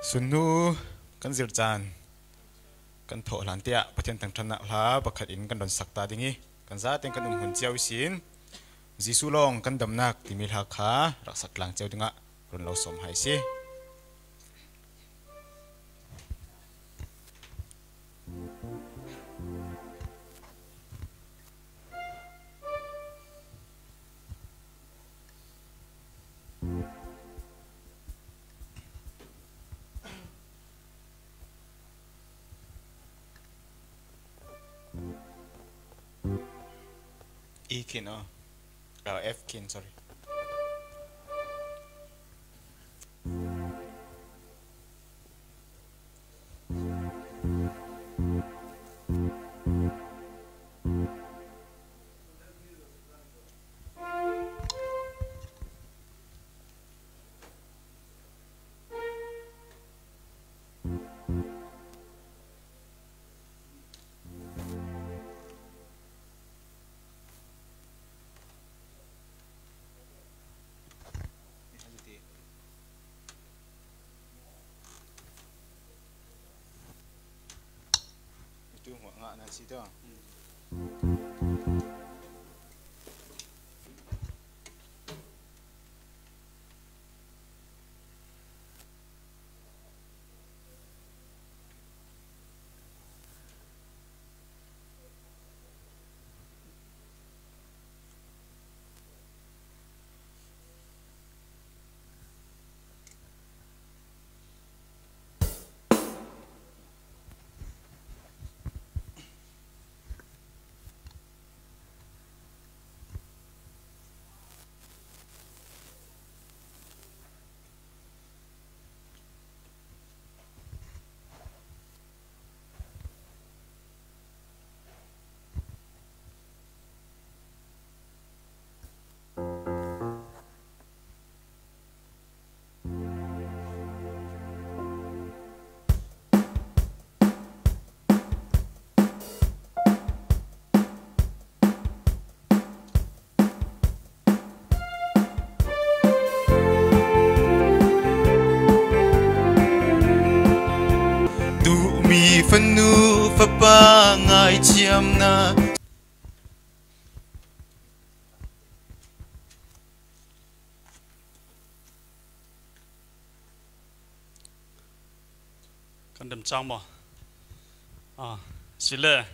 sunu kan zirchan kan tho hlan tia pathian tengteng hla pakhat in kan don sakta dingi kan za ten kan hun chiao sin jisu long kan damnak timil ha kha rak sak lang cheu dinga ron lo som hai si E kin F kin sorry itu hmuak na si to phân nu phật ba ngài chiêm na kan dem chang ma sile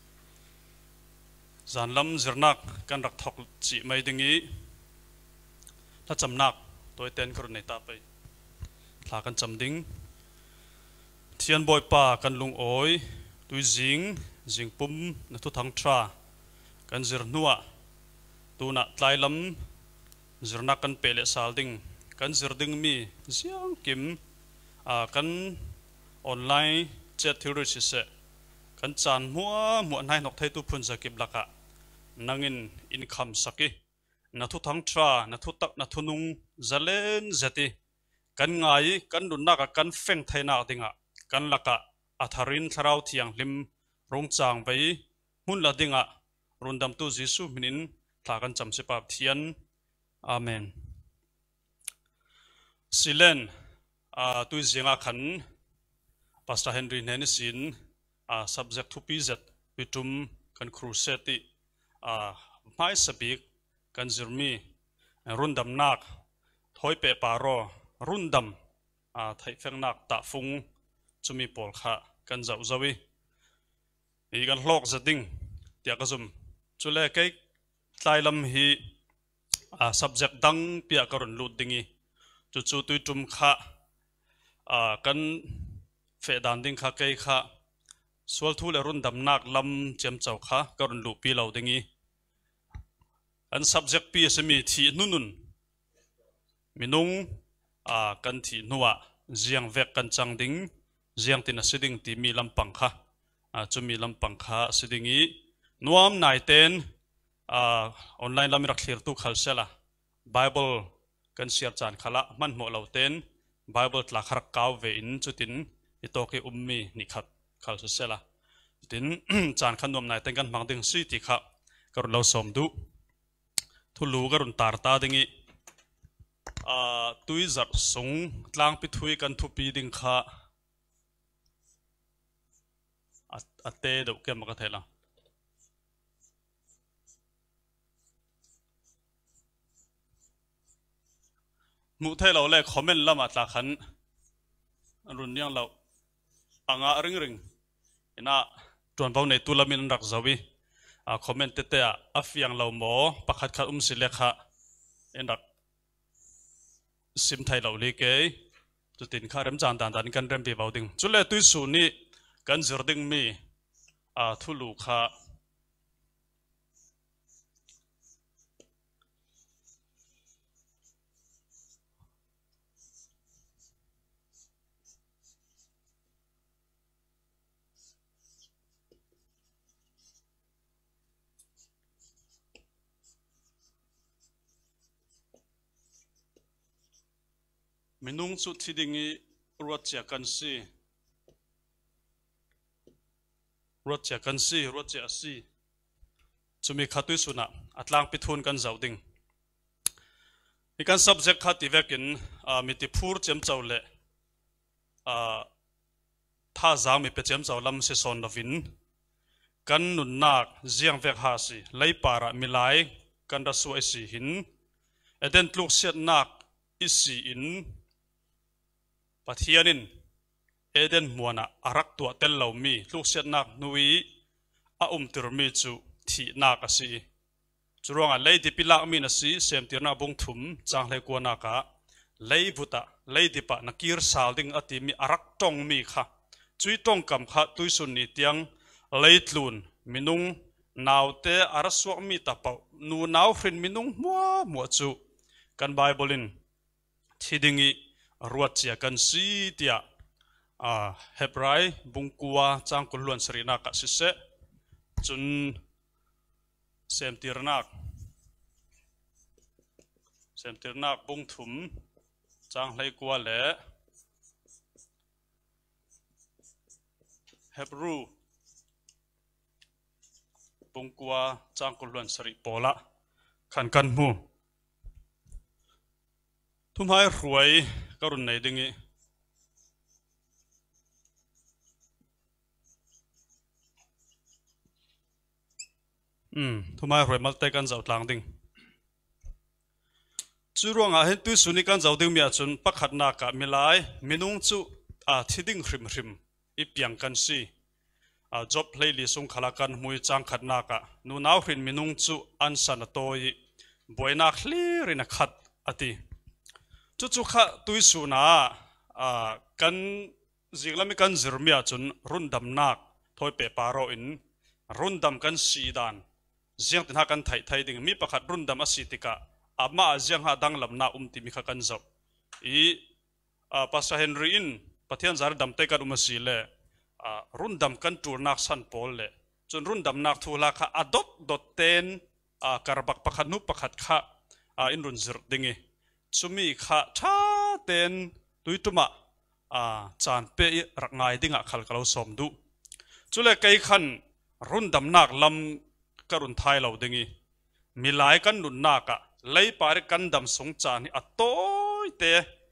zan lam zirnak kan rak thok chi mai dingi ta chamnak toy ten kor nei ta pai thla kan cham ding thian boy pa kan lung oi tui jing pum na thu thang tra kan zir nuwa tu na tlai lam zirnak kan pele sal ding kan zir ding mi ziang kim kan online chat theory se kan chan mua nai nok thai tu phun zakip laka nangin income saki na thu thang tra na thu tak na thu nung zalen zati kan ngai kan nunnak kan feng thaina dinga kan laka atharin tharau thiang lim rong chang bai hun la dinga rundam tu jisu minin thla kan cham se pap thian amen silen tu zinga khan Pastor Henry Nenisin subject to PZ bitum kan Crusade mai sabik kan zirmi rundam nak thoi pe paro rundam thai feng nak ta phung chumi pol kha kan zau zawi hi kan hlok zading tia ka zum chule kai tlailam hi subject dang pia karon lut dingi chu tui tum kha kan fe dan ding kha kai kha swal thu le run dam nak lam chem chau kha karon lu pi lo dingi an subject pi semi thi nunun minung kan thi nuwa ziang vek kan chang ding ziang tin siding ti mi lampang kha chumi lampang kha sidingi nuam nai ten online lam rak thlir tu khal sela bible kan siar chan khala man mo lo ten bible tla khar kaw ve in chutin itoke ummi nikhat khal sela tin chan khan nom nai ten kan mang ding si ti kha kar lo som du thluh garun tar ta dingi tui zat sung tlang pi thui kan thu pi ding kha ate do ke ma ka thela mu thai lo le comment lama tla khan run yang lo anga ring ring ina tuan bau nei tulamin rak zawi comment te te a fiang lo mo pakhat kha sile kha en rak sim thai lo li ke tu tin kha rem chan dan dan kan rem pi bau ding chule tui su ni kan zir ding mi thluh kha minung chu thidingi ruat chia kan si ruat chia si chumi khatui suna atlang pithun kan zau ding ikan subject kha ti vekin miti phur chem chawle tha zang mi pe chem chawlam se son lovin kan nunnak ziang vek ha si lei para milai kan da su si hin eden tluk set nak isi in pathianin eden muana arak tua tel lo mi tluk set nak nui tir mi chu thihnak asi Curuangah lei di pilak mi nasi sem tirna bung thum chang le kwa naka lei buta lei di pa nakir salding ati mi arak tong mi kha chui tong kam kha tui sun ni tiang lei tlun minung naute araswak mi tapau nu naw frin minung mua chu kan bible in thidingi ruat chia kan si tia hebrai bungkua chang kulluan srina ka sise chun sem tirnak bung thum chang hlei kwa le hebru bungkua chang kulluan sri pola kan mu thumhai ruai karun nei dingi thumai ruai malte kan zau tlang ding Curuangah hen tu suni kan zau ding mia chun pakhat na ka milai minung chu thiding hrim ipiang kan si job play li sung khala kan mui chang khat na ka nu naw hrin minung chu an san toi boina clear in a khat ati chu kha tui suna kan ziglami kan zirmia chun rundam nak thoi pe paro in rundam kan si dan ziang tin ha kan thai ding mi pakhat rundam asitika ama ziang ha dang lam na ti mi kha kan zo pastor henry in pathian zar dam te kan si le rundam kan tur nak san pol le chun rundam nak thula kha adot dot ten karbak pakhat nu pakhat kha in run zir dingi chumi kha tha ten tuituma chan pe rak ngai dinga khal kalo som du chule kai khan rundam nak lam karun thai lo dingi milai kan nunnaka lei pare kan dam song chan ni atoi te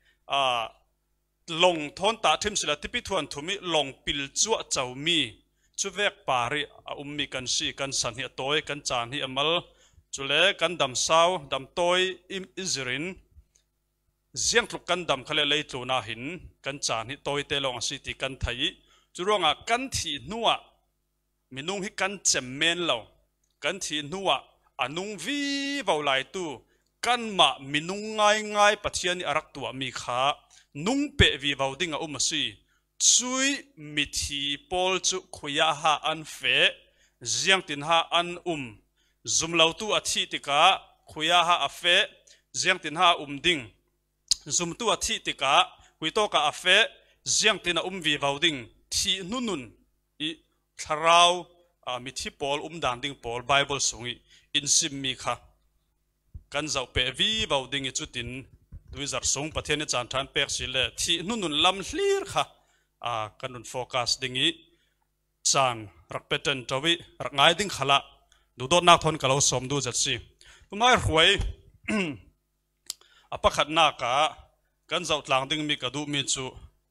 long thon ta thim sila tipi thuanthu mi long pil chuwa chawmi chuwek pare ummi kan si kan san hi atoi kan chan hi amal chule kan dam saw dam toi im izrin ziang tluk kan dam khale lei tluna hin kan chan hi toi te long si ti kan thai Curuangah kan thi nuwa minung hi kan chem lo kan thi nuwa anung vi vào lại tu kan ma minung ngai pathian ni arak tua mi kha nung pe vi vào ding a si chui mi thi pol chu khuya ha an fe ziang tin ha an zum lo tu a thi tika khuya ha a fe ziang tin ha ding zum tu a thi tika hui to ka a fe ziang tin a vi vào ding thi nunun i tharau mi thi pol dan ding pol bible sungi in sim mi kha kan zau pe vi vào ding i chutin tuizar song pathian ni chan than pek sile thi nunun lam hlir kha kanun focus dingi chan rak peten tawi rak ngai ding khala du dot nak thon kalo som du jat si tumai huai apa khat na ka kan zau tlang ding mi ka du mi chu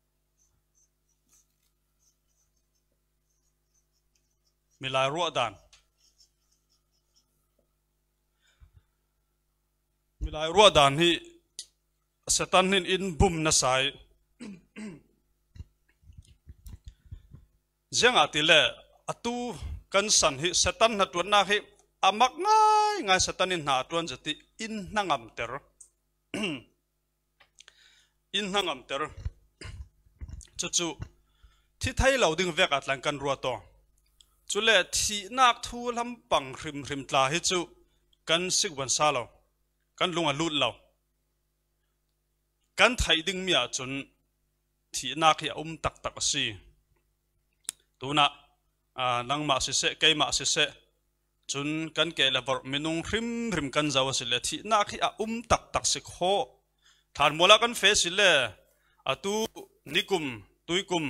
Milai Ruat dan Milai Ruat dan hi setan hin in bum na sai ziang atile atu kan san hi setan na tuan na hi amak ngai setan in na tuan jati in nangam ter in nangam ter chu thi thai lo ding vek atlan kan ruato chu le thihnak thu lampang hrim tla hi chu kan sikwan sa lo kan lunga lut lo kan thai ding mia chun thihnak hi tak tak si tuna nangma si se keima si se chun kan ke lever minung hrim kan zawa si le thihnak hi tak tak si kho Thlanmual kan fe si le atu nikum tuikum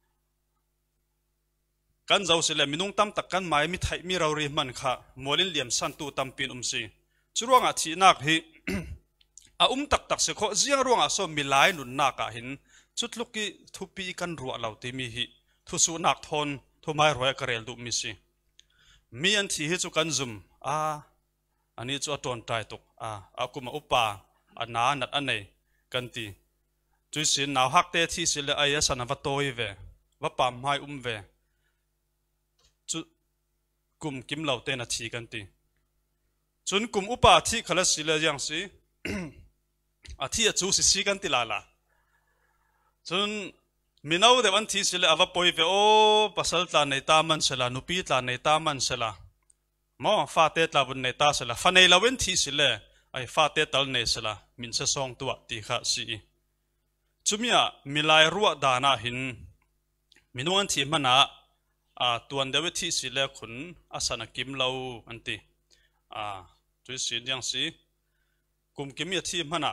kan zau si le minung tam tak kan mai mi thai mi rori man kha molin liam san tu tam pin si Curuangah thihnak hi tak tak si kho ziang ruanga so milai nunnak ka hin chutluki thupi kan ruwa lau ti mi hi thu su nak thon thu mai roi karel du mi si mi an thi hi chu kan zum ani chu aton tai tuk akuma upa ana nat anei kan ti chui sin naw hak te thi sil ai sana va toi ve va pam mai ve chu kum kim lau te na thi kan ti chun kum upa thi khala sil yang si thi chu si kan ti la chun minau de wan thi sil ava poi ve o pasal tla nei ta man sela nupi tla nei ta man sela mo fa te tla bun nei ta sela fa nei lawen thi sil ai fa te tal nei sela min se sawng tua ti kha si chumia Milai Ruat dana hin minuan thi mana tuan dewe thi sile khun asana kim lau anti chui sin yang si kum kim ya thi mana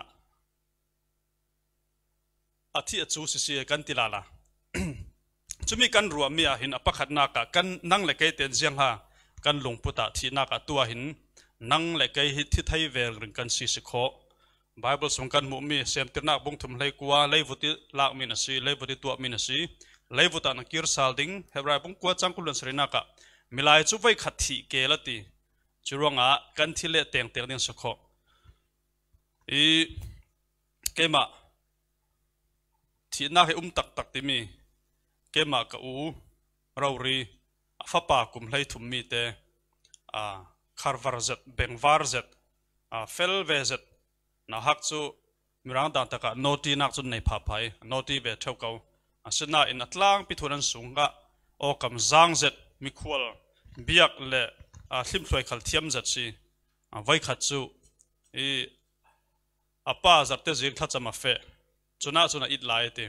athi chu si kan tilala chumi kan ruwa mi hin apakhat na ka kan nang le kai ten jiang ha kan lungputa thihnak tua hin nang le kai hi thi thai vel ring kan si kho Bible song kan mu mi sem tirnak bung thum lei kwa leivuti lak min asi leivuti tua min asi leivuta na kir salding hebrai bung kwa changkulun srina ka milai chu vai khathi ke lati Curuangah kan thile tengteng ding sakho kema thihnak he tak tak ti mi kema ka rori afapa kum hlei thum mi te kharvar zet bengvar zet fel ve zet na hak chu mirang dan taka noti nak chu nei pha phai noti ve theu kau asina in atlang pithunan sunga o kam zang zet mi khwal biak le hlim thloi khal thiam zet si vai khat chu apa zarte zin thachama fe chuna it lai te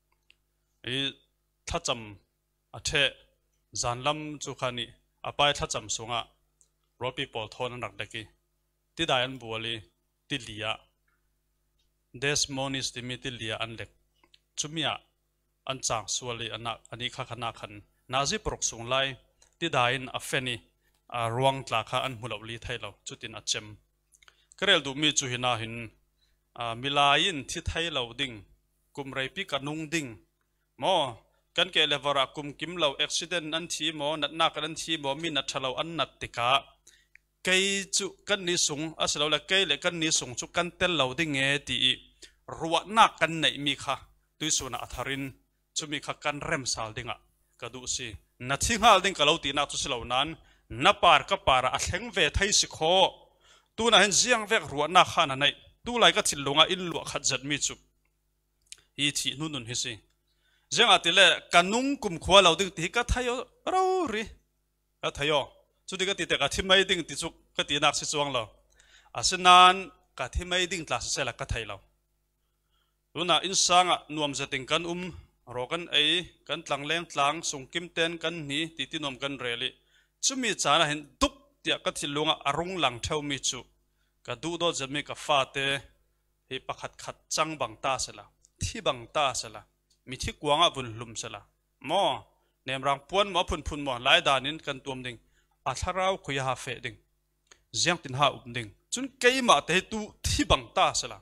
thacham athe zanlam chu khani apai thacham sunga ropi pol thon nak daki ti dayan buali ti lia desmonis timiti lia anlek chumia anchang suali anak ani kha khana khan nazi prok sung lai ti dain afeni ruang tla kha an mulawli thailo chutin achem karel du mi chu hina hin milain thi thailo ding kumrei pi kanung ding mo kan ke levara kum kim lo accident an thi mo natna kan thi mo mi na thalo an nat tika cây chu kan ni sung asalo la cây le kan ni sung chu kan tel lo ding e ti ruat na kan nei mi kha tuisuna atharin chu mi kha kan rem sal dinga ka du si na thingal ding ka lo ti na chu silo nan na par ka para a thleng ve thai si kho tu na hen ziang vek ruat na kha na nei tu lai ka thilunga in lu khat zat mi chu hi thi nun hi si ziang atile kanung kumkhaw lo ding ti ka thayo rori ka thayo chu di ka ti te ka thimai ding ti chu ka ti nak si chuang lo asinan ka thimai ding tla se la ka thai lo luna insanga nuam zating kan rokan ei kan tlangleng tlang sungkim ten kan ni ti ti nom kan reli chumi chana hen dup tia ka thilunga arung lang theu mi chu ka du do jami ka fa te hi pakhat khat chang bang ta sela thi bang ta sela mi thi kuanga bun hlum sela mo nemrang puan mo phun mo lai danin kan tuam ding a tharau khuya ha fe ding ziang tin ha ding chun keima te tu thi bang ta sela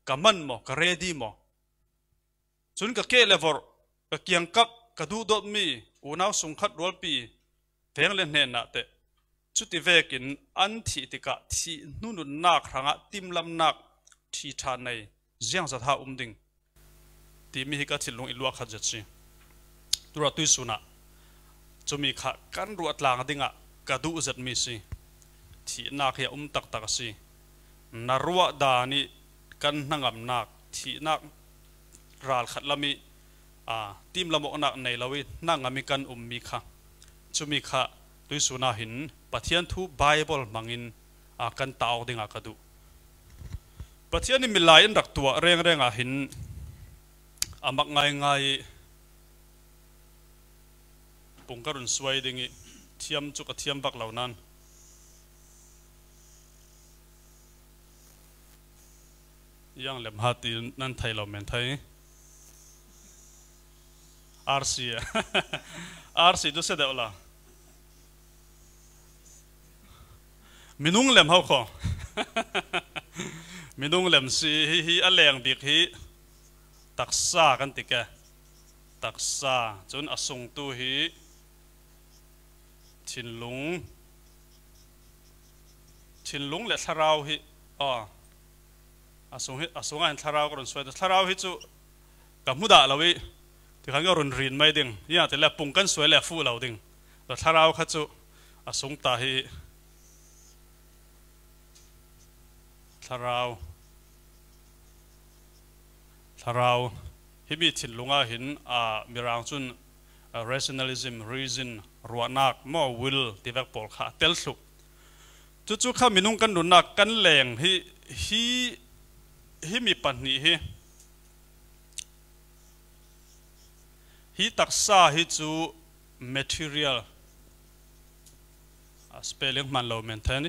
cả man mo cả ready mo chun cả kê level cả kiang cấp cả du đốt mi u nao sung khát roll pi theng lên nền nạ te chút ti về kín ăn thị ti cả thị nunnak hrang tim lam nak thi tha này giang sát ha ding ti mi ka thil long ilua khat chi tura tui suna chumi kha kan ruat lang dinga ka du zat mi si thihnak ya tak tak si na ruwa da ni kan nangam nak thihnak ral khat lami tim lamok nak nei lawi nangami kan mi kha chumi kha tui suna hin pathian thu bible mangin kan taw dinga ka du pathian ni milai an rak tua reng reng hin amak ngai ngai pungkarun suai dingi thiam chu ka thiam bak launan yang lem hati nan thai lo men thai RC RC tu se da la minung lem hau kho minung lem si hi aleng bik hi taksa kan tike taksa chun asung tu hi thinlung le tharau hi asung an tharau ko ron swai tharau hi chu kamuda lawi ti khang ron rin mai ding ya te la pung kan swai le fu lo ding la tharau kha chu asung ta hi tharau hi mi thinlunga hin mirang chun rationalism reason ruanak mo will tivak pol kha tel thluh chu kha minung kan nunnak kan leng hi mi panni hi taksa hi chu material spelling man lo men thani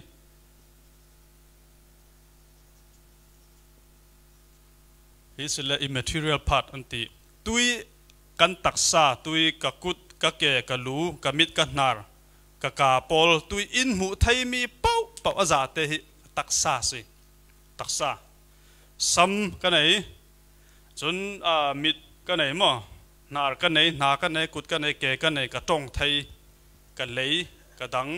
hi sila immaterial part anti tui kan taksa tui ka kut ka ke ka lu ka mit ka nar ka pol tui in mu thai mi pau aza te hi taksa si taksa sam ka nei chun mit ka nei mo nar ka nei na ka nei kut ka nei ke ka nei ka tong thai ka lei ka dang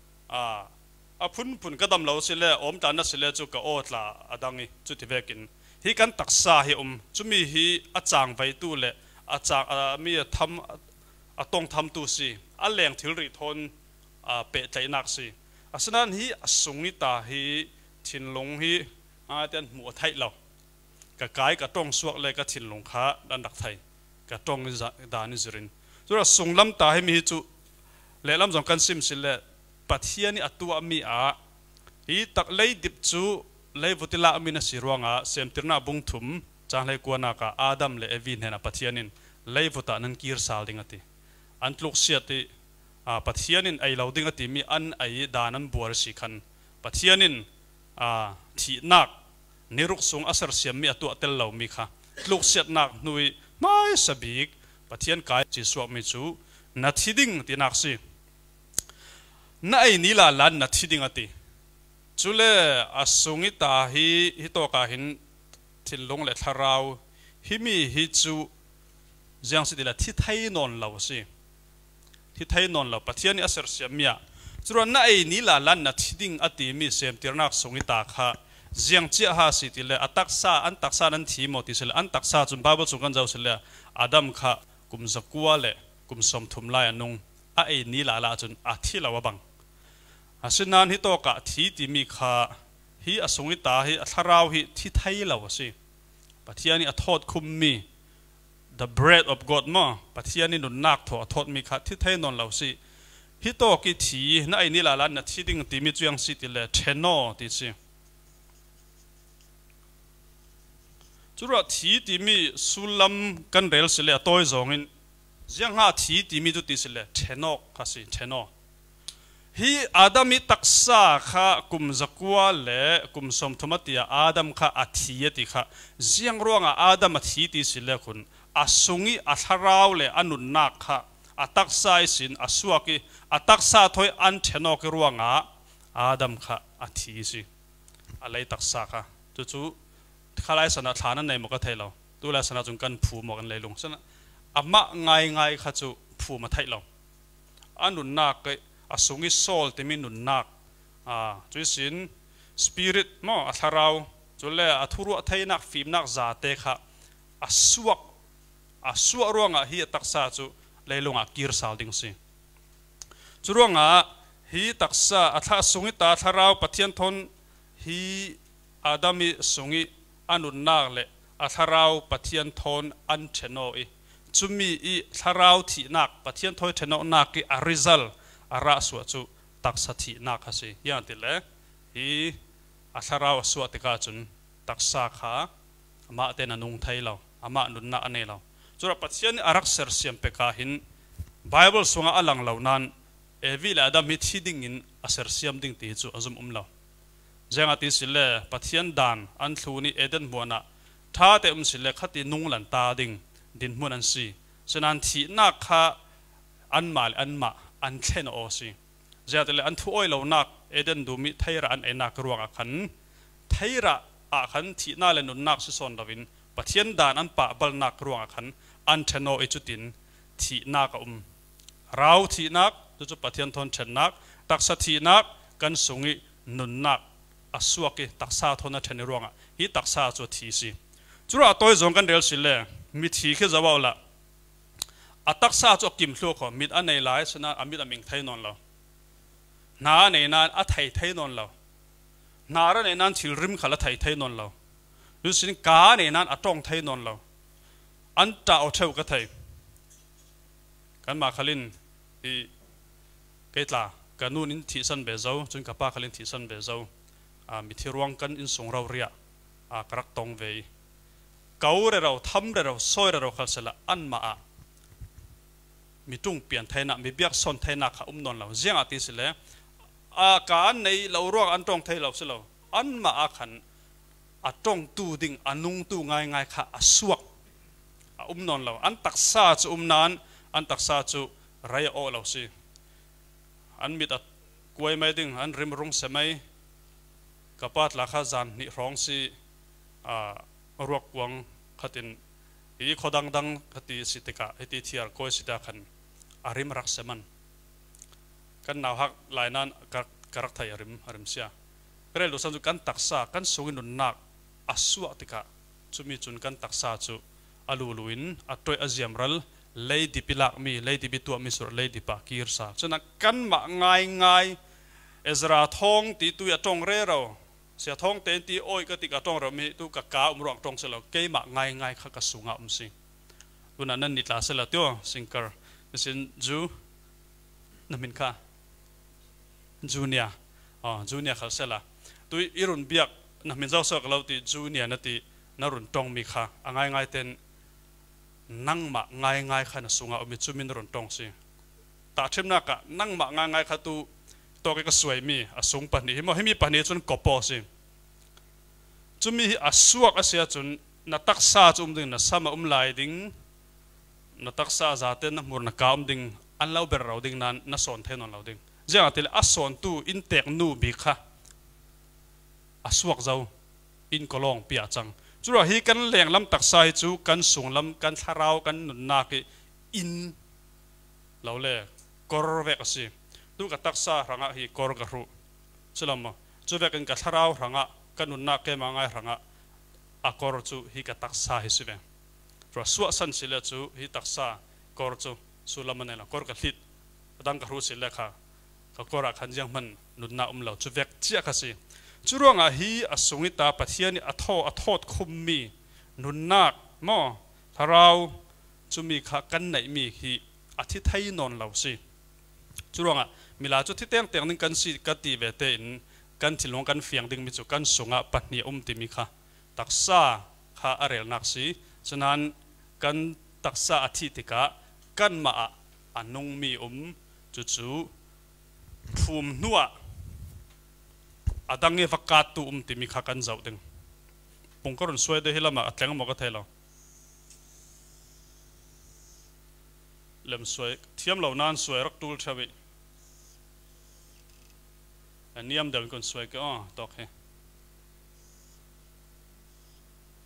phun ka dam lo sile om ta na sile chu ka otla adangi chu ti vekin hi kan taksa hi chumi hi achang vai tu le achang mi tham atong tham tu si aleng thil ri thon pe tlainak si asnan hi asungi ta hi thinlong hi ten mu thai lo ka kai ka tong suak le ka thinlong kha dan dak thai ka tong dan zirin zura sunglam ta hi mi chu le lam jong kan sim sil le pathiani atua mi hi tak lei dip chu lei vutila amina Curuangah semtirna bung thum chang lei kuana ka adam le evin hena pathianin lei vuta nan kir sal dingati antluk siati pathianin ai lo dingati mi an ai danan buar si khan pathianin thihnak niruk sung asar siam mi atu tel lo mi kha tluk siat nak nui mai sabik pathian kai chi suak mi chu na thiding tinak si na ai nila lan na thiding ati chule asungi ta hi to ka hin thinlong le tharau himi hi chu jiang si dila thi thai non lo si thi thai non lo pathian asar siamia churan na ai ni la lan na thiding ati mi sem tirnak sungi ta kha jiang chi ha si tile ataksa an taksa nan thi mo ti sel an taksa chum bible chung kan jaw sel adam kha kum zakwa le kum som thum lai anung ai ni la la chun a thi lawa bang asinan hi to ka thi ti mi kha hi asungi ta hi atharau hi thi thai lawa si pathiani athot khum mi the bread of god mo pathiani nunnak tho athot mi kha thi thai non law si hi to ki thi na ai ni la lan na thi ding ti mi chuang si ti le theno ti si chura thi ti mi sulam kan rel sile toy zongin jiang ha thi ti mi tu ti sile theno kha si theno hi adami taksa kha kum zakwa le kum som thumatia adam kha athiyati kha jiang ronga adam athi ti sile khun asungi atharau le anunnak kha ataksa isin asuaki ataksa thoi an theno ke ruanga adam kha athi si alai taksa kha chu khalai sana thana nei mo ka thei lo tu la sana chung kan phu mo kan leilung sana ama ngai kha chu phu ma thei lo anun nak ke asungi sol te min nunnak chui sin spirit mo atharau chule athuru thihnak fimnak za te kha asuak ruanga hi taksa chu leilunga kir sal ding si Curuangah hi taksa atha sungi ta tharau pathian thon hi adami sungi anunnak le atharau pathian thon an theno I chumi I tharau thihnak pathian thoi theno nak ki a result ara suwa chu taksa thihnak ha si yan ti le hi atharau suwa te ka chun taksa kha ama te na nung thai lo ama nunna ane lo chura pathian arak ser siam pe ka hin Bible sunga alang lo nan evil adam mit hiding in aser siam ding ti chu azum lo jenga ti sile pathian dan an thuni eden muana tha te sile khati nunglan ta ding din mun an si senan thi nak kha an mal an ma an thlen o si jatele an thu oi lo nak eden du mi thaira an enak ruanga khan thaira a khan thi na le nun nak si son lovin pathian dan an pa bal nak ruanga khan an theno e chutin thi nak rau thi nak chu pathian thon then nak taksa thi nak kan sungi nunnak asuaki taksa thona theni ruanga hi taksa chu thi si chura toy zong kan rel sile mi thi khe zawala ataksa chu kim thlu kho mit anei lai suna amit aming thai non lo na nei nan a thai non lo na ra nei nan thil rim khala thai non lo lu sin ka nei nan atong thai non lo an ta o theu ka thai kan ma khalin I keitla kanun in thi san be zo chun ka pa khalin thi san be zo mi thiruang kan in song rau ria karak tong ve kau re rau tham re rau soi re rau khal sela an ma mi tung pian thaina mi biak son thaina kha non lo ziang ati sile ka an nei lo ruang an tong thai lo selo an ma khan atong tu ding anung tu ngai kha asuak non lo an taksa chu nan an taksa chu raya o lo si an mit at kuai mai ding an rim rung semai kapat la kha zan ni rong si ruak wang khatin I khodang dang khati sitika heti thiar koi sita khan arim rak seman kan naw hak lainan karak thai arim sia krel do sanju kan taksa kan sungin nunnak aswa tika chumi chun kan taksa chu aluluin atoi aziam ral lady pilak mi lady bitu mi sur lady pa kirsa chuna kan ma ngai Ezra Thawng ti tu ya tong re ro sia Thawng te ti oi ka ti ka tong ro mi tu ka umrong tong selo ke ma ngai kha ka sunga si tuna nan ni tla sela tyo sinker sin ju namin kha junior khal sela tu irun biak namin jaw sok lo ti junior na ti narun tong mi kha angai ten nang ma ngai khana sunga umi chumin ron tong si ta themna ka nang ma ngai kha tu to ke ka suai mi asung pani mo hemi pani chun kopo si chumi asuak asia chun na taksa chum ding na sama lai ding na taksa zaten na mur na kaum ding an lau ber raw ding nan na son the non law ding jang atil ason tu in tek nu bi kha asuak zau in kolong pia chang chura hi kan leng lam taksai chu kan sung lam kan tharau kan nunna ki in laule kor ve asi tu ka taksa ranga hi kor ga ru chulama chu ve kan ka tharau ranga kan nunna ke mangai ranga a kor chu hi ka taksa hi sive ro suwa san sile chu hi taksa kor chu sulamane la kor ka hlit dang ka ru sile kha ka kora khanjang man nunna lo chu vek chia ka si Curuangah hi asungita pathiani athot khummi nunnak mo tharau chumi kha kan nei mi hi athi thai non lo si Curuangah mila chu thiteng teng ning kan si ka ti ve te in kan thilong kan fiang ding mi chu kan sunga pahni ti mi kha taksa kha arel nak si chunan kan taksa athi tika kan ma anung mi chu phum nuwa adange vakat tu timi kha kan zau ding pungkarun suai de hilama atleng mo ka thelo lem suai thiam lo nan suai rak tul thawi aniam dal kon suai ka tok he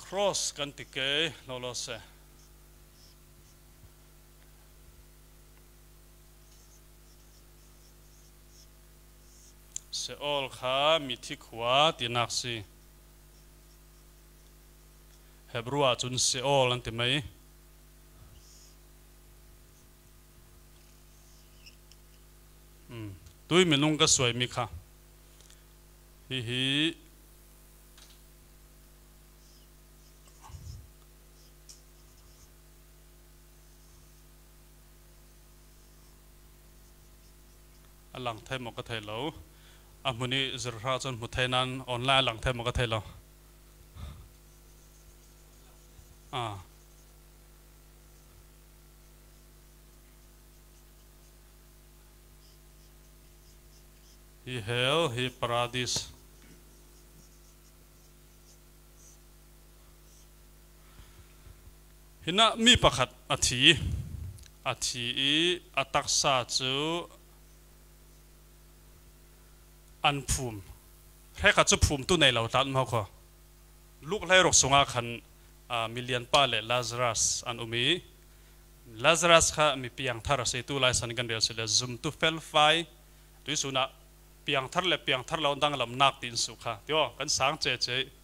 cross kan ti ke lo lo se se all kha mi thi khwa ti nak si Hebrew chun se all an ti mai tui minung ka suai mi kha hi alang thai mo ka thai lo amuni zirha chon mu thai nan online alang thai mo ka thai lo hi hell hi paradis hina mi pakhat athi ataksa chu an phum he kha chu phum tu nei lo tan ma kho luk lai rok sunga khan milian pa le Lazarus an umi Lazarus kha mi piang thar se tu lai san gan rel se le zoom tu fel fai tu suna piang thar lo dang lam nak tin su kha tio kan sang che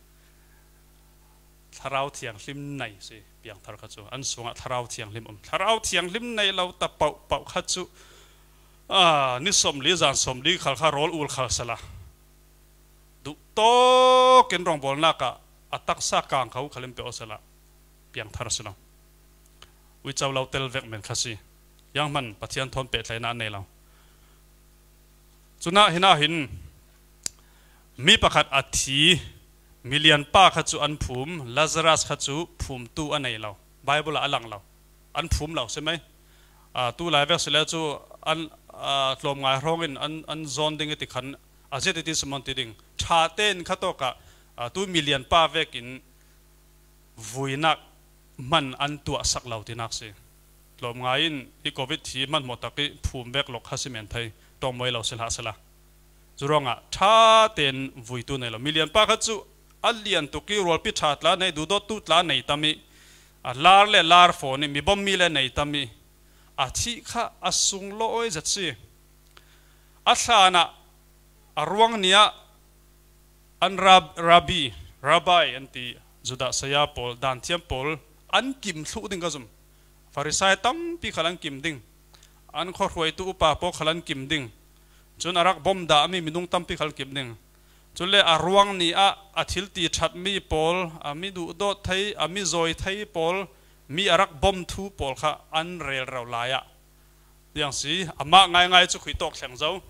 tharau thiang hlim nei se piang thar kha chu an sunga tharau thiang hlim tharau thiang hlim nei lo ta pau kha chu ni som li zan som li khal kha rol ul khal sala du to ken rong bol na ka atak sa kang khau khalim pe osala piang thar sala wi chaw lo tel vek men khasi yang man pathian thon pe thlai na nei lo chuna hina hin mi pakhat athi milian pa kha chu an phum Lazarus kha chu phum tu anei lo Bible alang lo an phum lo se mai tu lai vek sele chu an tlom ngai hrong in an zon ding ti khan azet ti smon ti ding tha ten kha to ka tu milian pa vek in vuinak man an tu sak lo ti nak se tlom ngai in hi covid thi man mo taki phum vek lok khasimen thai tong moi lo sel ha sala Curuangah tha ten vui tu nei lo milian pa kha chu alian tu ki rol pi that la nei du do tu tla nei tami lar le lar fo ni mi bom mi le nei tami thi kha asung lo oi zat si athana arwang nia an rabbi anti juda saya pol dan thiam pol an kim thluh ding ka zum farisai tam pi khalang kim ding an kho roi tu pa po khalan kim ding chun arak bom da mi minung tam pi khal kim ding chule arwang ni athil ti that mi pol ami du do thai ami zoi thai pol mi arak bom thu pol kha an rel raw laya yang si ama ngai chu khui tok thleng zo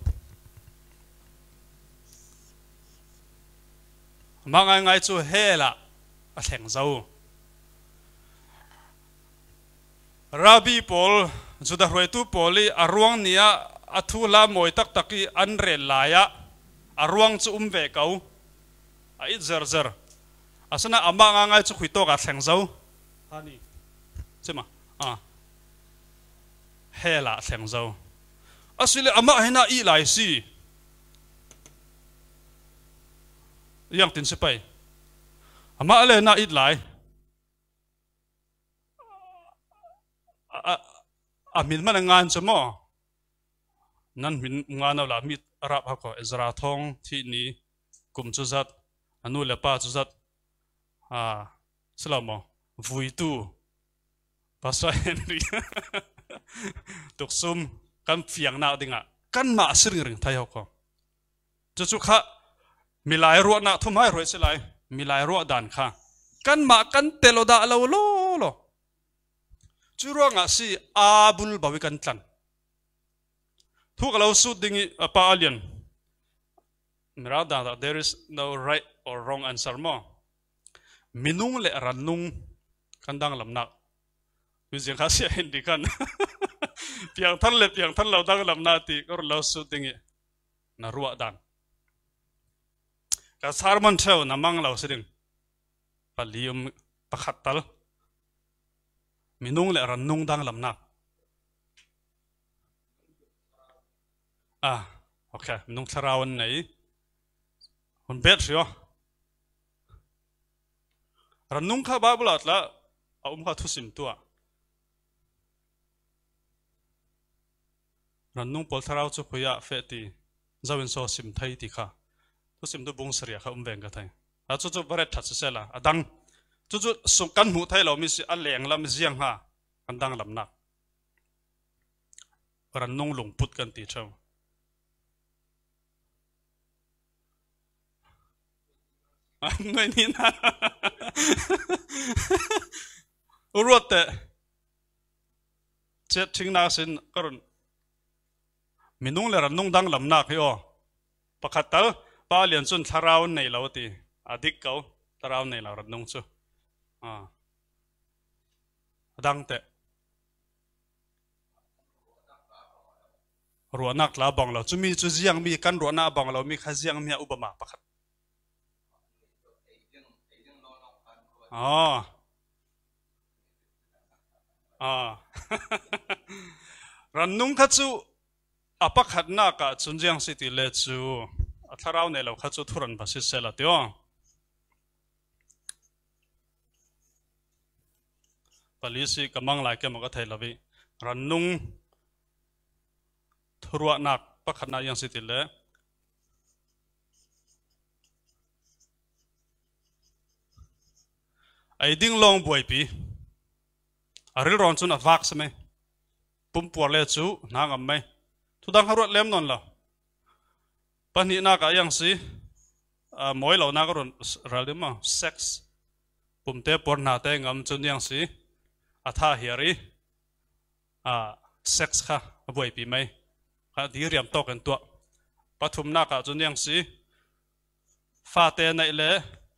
ama ngai chu hela a thleng zo Rabbi Paul juda roi tu poli arwang nia athula moi tak taki an rel laya arwang chu ve kau a I zer asana ama ngai chu khui tok a thleng zo hani chema hela thleng zo asile ama hena I lai si yang tin se pai ama le na I lai amin man ngan chamo nan min ngana la mit arab ha ko Ezra Thawng Thih ni kum chu zat anu le pa chu zat salamo vui tu Pastor Henry tuk sum kan fiang na dinga kan ma sring thai ho ko chu kha milai ruat na thumai roi se lai milai ruat dan kha kan ma kan teloda lo Curuangah si abul bawi kan tlan thu kalau su dingi apa alien merada there is no right or wrong answer mo minung le ranung kandang lamnak Ujung kasih hindi kan, piang thar lau dang lam nati kor lau su tingi na ruat dan. Kasar man treo namang lau seding, palium pakhatal, minung le ranung dang lam nak. Okay, minung tharawan nai, hun bet sio. ran nung kha ba bulat la kha thu sim tua ran nung pol tharau chu khuya fe ti zawin so sim thai ti kha thu sim tu bung saria kha veng ka thai a chu bare that se la adang chu su kan mu thai lo mi si a leng lam ziang ha kan dang lam nak ran nung lung put kan ti thau người nhìn Ruat te chết chính na xin karon minung le ran nung dang lam nak yo pakhat tal pa lian chun tharau nei lo ti adik kau tharau nei lo ran nung chu dang te ruat nak la bang lo chu mi chu jiang mi kan ruat na bang lo mi kha jiang mi ubama pakhat ran nung kha chu apakhat na ka chunjiang city le chu atharau ne lo kha chu thuran basi sela teo palisi kamang lai ke ma ka thai lawi ran nung thurwa nak pakhat na yang city le ai ding long buai pi aril ron chun avak sme pum por le chu na ngam mai thu dang harut lem non la pani na ka yang si moi lo na ka ron raldima sex pum te por na te ngam chun yang si atha hiari sex kha buai pi mai kha di riam tok an to pathum na ka chun yang si fa te nai le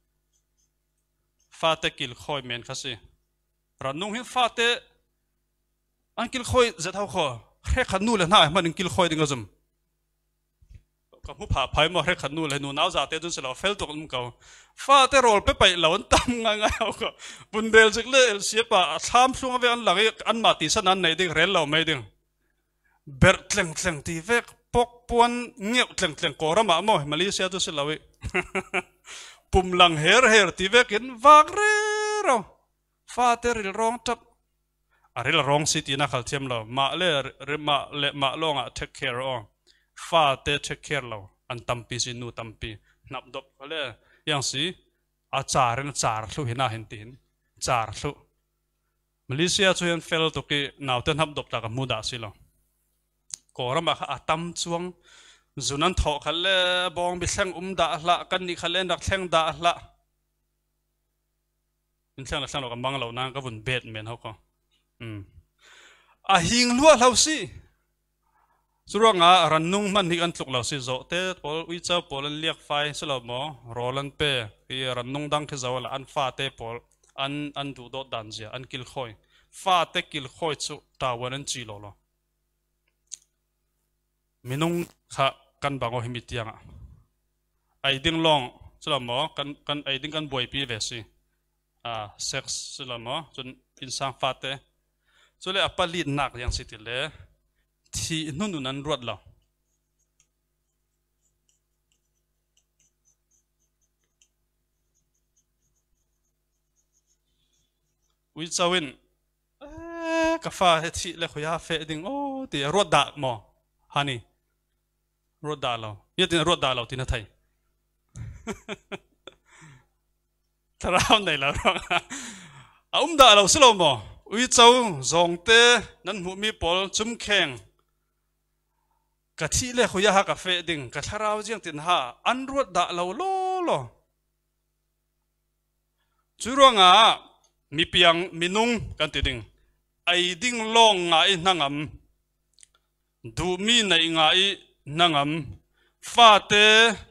fa te kil khoi men khasi ran nung hin fa te an kil khoi zet hau kho re khan nu le na man kil khoi ding azum ka mu pha phai mo re khan nu le nu nau za te dun se lo fel tok um ko fa te rol pe pai lo an tam nga nga ko bun del jik le LCF pa tham sunga ve an lagi an ma ti san an nei ding rel lo mai ding ber tleng tleng ti vek pok puan ngeu tleng tleng ko ra ma mo Malaysia tu se lawi pum lang her ti vekin vak re ro fa te ril rong tak aril rong city na khal thiam lo ma le ma longa take care o fa te take care lo an tampi si nu tampi nap dop khale yang si a char thlu hina hin tin char thlu Malaysia chu yan fel to ki naw ten hap dop ta ka mu da si lo ko ra ma kha atam chuang zunan tho khale bong bi thleng da hla kan ni khale dak thleng da hla in thleng la thleng lo ka mang lo na ka bun bet men ho ko a hing lua lo si Curuangah ran nung man hi an tluk lo si zo te pol ui cha pol an liak fai se lo mo rolan pe ki ran nung dang ke zo la an fa te pol an du do dan zia an kil khoi fa te kil khoi chu ta wan an chi lo lo minung kha kan bango himitianga ai ding long selamo kan ai ding kan boy pi ve si sex selamo chun insang fate chule apalit nak yang sitile thi nunan ruat lo wi chawin ka fa he thi le khoya fe ding o ti ruat da mo hani ruat da lo yetin ruat da lo tin thai tharau nei lo da lo slo mo ui chaw zong te nan mu mi pol chum kheng ka thi le khoya ha ka fe ding ka tharau jiang tin ha an ruat da lo lo Curuangah mi piang minung kan ti ding ai ding long ngai nangam du mi nei ngai nangam fa te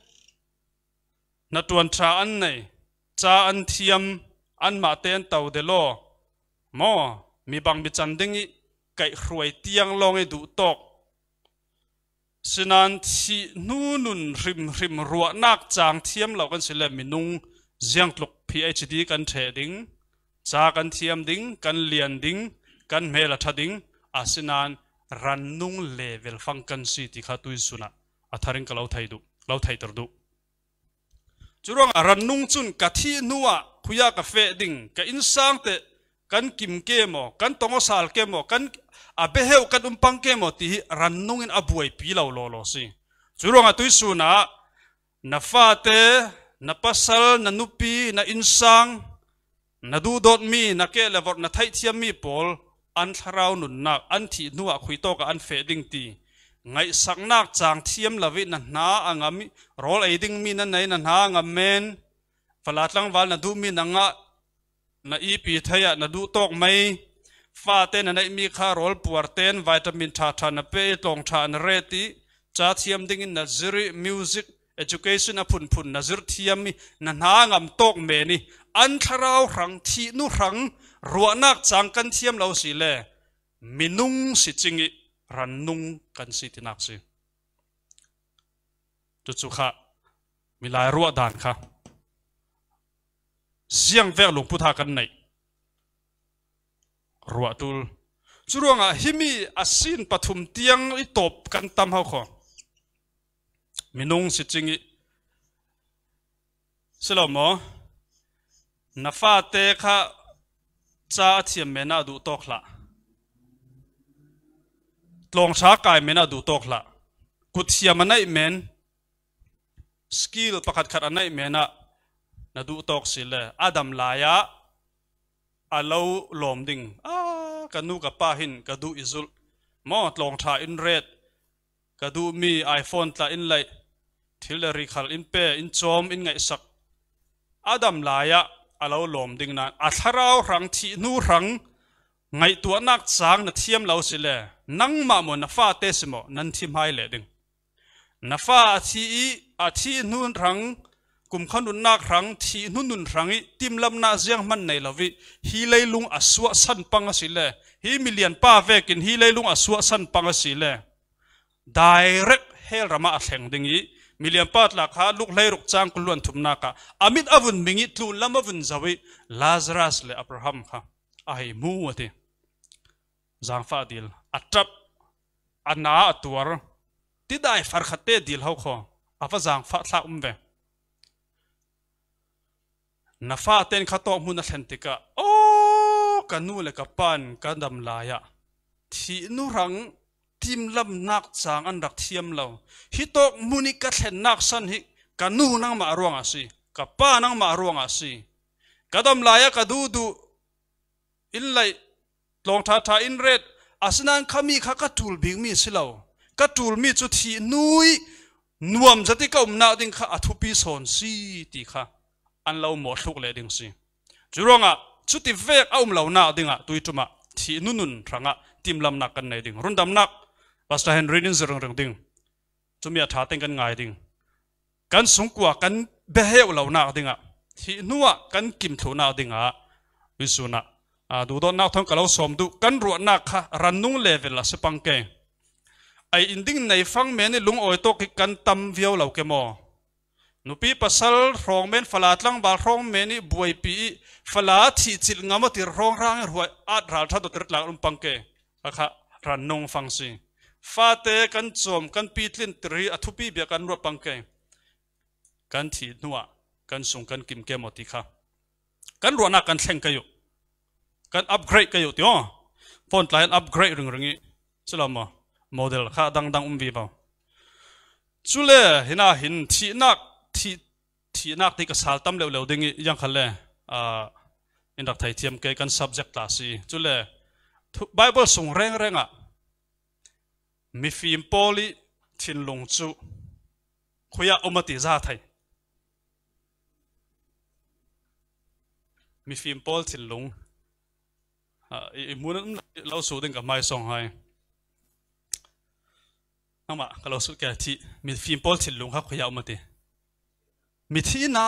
na tuan tra an nei cha an thiam an ma ten tau de lo mo mi bang bi chan ding i kai hruai tiang long e du tok sinan thi nu nun rim ruat nak chang thiam lo kan sile minung jiang tluk PhD kan the ding cha kan thiam ding kan lian ding kan mela tha ding asinan ran nung level fang kan si ti kha tui suna atharing ka lo thai tar du Curuangah ran nung chun ka thi nuwa khuya ka fe ding ka insang te kan kim ke mo kan tongo sal ke mo kan abeheu kan umpang ke mo ti ran nung in abuai pi lo lo si Curuangah tuisuna na fa te na pasal na nupi na insang na du dot mi na ke levot na thai thiam mi pol an tharau nunnak an thi nuwa khui to ka an fe ding ti ngai saknak chang thiam lawi na na angami rol ai ding mi na nei na na ngam men falatlang wal na du mi na nga na i pi thaya na du tok mai fa te na nei mi kha rol puar ten vitamin tha tha na pe tong tha na re ti cha thiam ding in na ziri music education a phun phun na zir thiam mi na na ngam tok me ni an tharau rang thi nu rang ruanak chang kan thiam lo si le minung si chingi ran nung kan si thihnak si chu kha milai ruat dan kha siang vek lung putha kan nei ruatul Curuangah himi asin pathum tiang i top kan tam hau kho minung si chingi selomo na fa te kha cha thiam mena du tokla tlong sa kai mena du tokla kut thiam anai men skill pakhat khat anai mena na du tok sile adam laya alo lom ding kanu ka pa hin kadu izul mo tlong tha in red kadu mi iphone tla in lai thilari khal in pe in chom in ngai sak adam laya alo lom ding na atharau rang thi nu rang ngai tu nak chang na thiam lo sile nang ma mo na fa te simo nan thim hai le ding na fa a thi nun rang kumkhaw nunnak hrang thi nun hrangi timlam na ziang man nei lovi hi leilung aswa san panga sile hi milian pa vekin hi leilung aswa san panga sile direct hel rama a thleng dingi milian pa tla kha luk hlei ruk chang kulwan thumna ka amit avun mingi thlun lam avun zawi lazarus le abraham kha ai mu ati zang fa dil atrap ana atwar tidai farkhate dil ho kho afa zang fa thla umve na fa ten khato mun atlantika o kanu le kapan kadam laya thi nu rang tim lam nak chang an rak thiam lo hi tok muni ka thlen nak san hi kanu nang ma ruang asi kapa nang ma ruang asi kadam laya kadu du in lai long tha tha in red asnan khami kha ka tul bing mi silo ka tul mi chu thi nui nuam jati ka umna ding kha athupi son si ti kha an lo mo thluk le ding si Curuangah chuti vek lo na dinga tuituma thi nunun ranga timlam nak kan nei ding rundam nak pastor henry nin zerang ding chumia tha teng kan ngai ding kan sungkwa kan beheu lo na dinga thi nuwa kan kim thu na dinga wisuna du don nak thong kalo som du kan ru na kha ranung level la sepang ke ai inding nei fang me ni lung oi to ki kan tam viau lo ke mo nupi pasal rong men falatlang bal rong meni buai pi falat thi chil ngama tir rong rang ruai at ral tha do tir tlang pangke akha ran nong fangsi fa te kan chom kan pi tlin tri athupi bia kan ro pangke kan thi nuwa kan sung kan kim ke moti kha kan ro na kan thleng kayu kan upgrade kayu tio phone line upgrade ringi selama model kha dang umbi ba chule hina hin thihnak thihnak ti ka sal tam leu dingi yang khale in dak thai thiam ke kan subject ta si chule bible sung reng renga mi fim poli thin lung chu khuya omati za thai mi fim pol thin lung i mun lo su ding ka mai song hai ama ka lo su ke thi mi fim pol thin lung kha khuya omati mi thi na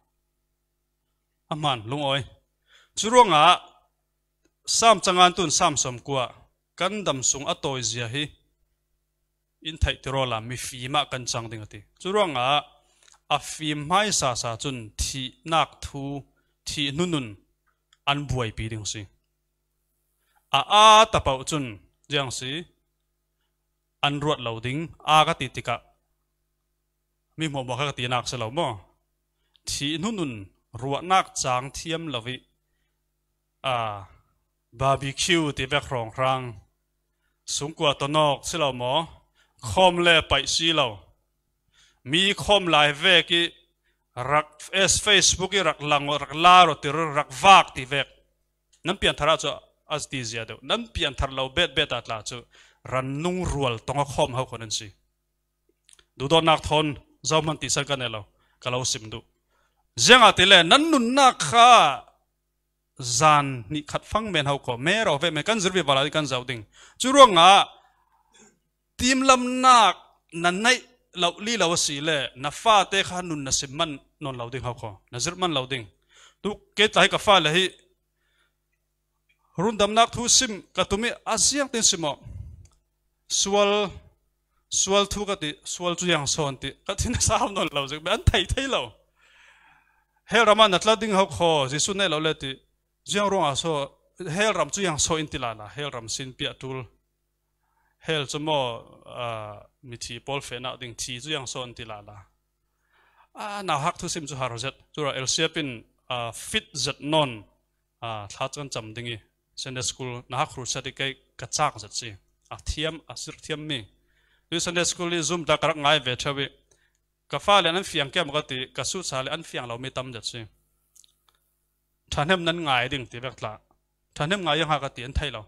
aman lung oi Curuangah sam changan tun sam som kwa kan dam sung atoi zia hi in thai tirola mi fi ma kan chang ding ati Curuangah a fi mai sa chun thi nak thu thi nunun an buai pi ding si a tapau chun jiang si an ruat lo ding a ka ti tika mi mo mo ka ti nak se lo mo thi nun ruat nak chang thiam lawi barbecue ti vek hrang sungkwa tonok silo mo khom le pai si lo mi khom lai ve ki rak Facebook ki rak lang rak la ro ti rak vak ti vek nam pian thara cho as ti zia do nam pian thar lo bet atla chu ran nung rual tonga khom ho konan si du do nak thon zawman ti sa kanelo kalau sim du zenga tile nan nunnak kha zan ni khat phang men ho ko me ro ve me kan zirvi wala kan zawding Curuangah tim lam nak nan nai lo li lo si le na fa te kha nun na simman non lo ding ho ko na zirman lo ding tu ke tai ka fa le hi rundam nak thu sim ka tumi asyang tin simo sual thu ka ti sual chu yang son ti ka tin sa non lo jek ban thai lo hel raman atla ding ho kho jisu ne lo le ti jiang rong a so hel ram chu yang so in ti la la hel ram sin pia tul hel chmo mi thi pol fe na ding thi chu yang so in ti la la na hak thu sim chu har zet chu ra LCF in fit zet non thla chan cham dingi Sunday school na hak Crusade kai ka chak zet si thiam asir thiam mi tu Sunday school li zoom da karak ngai ve thawi ka fa le an fiang kem ka ti ka su sa le an fiang lo mi tam zet si thanem nan ngai ding ti vek tla thanem ngai yang ha ka ti an thai lo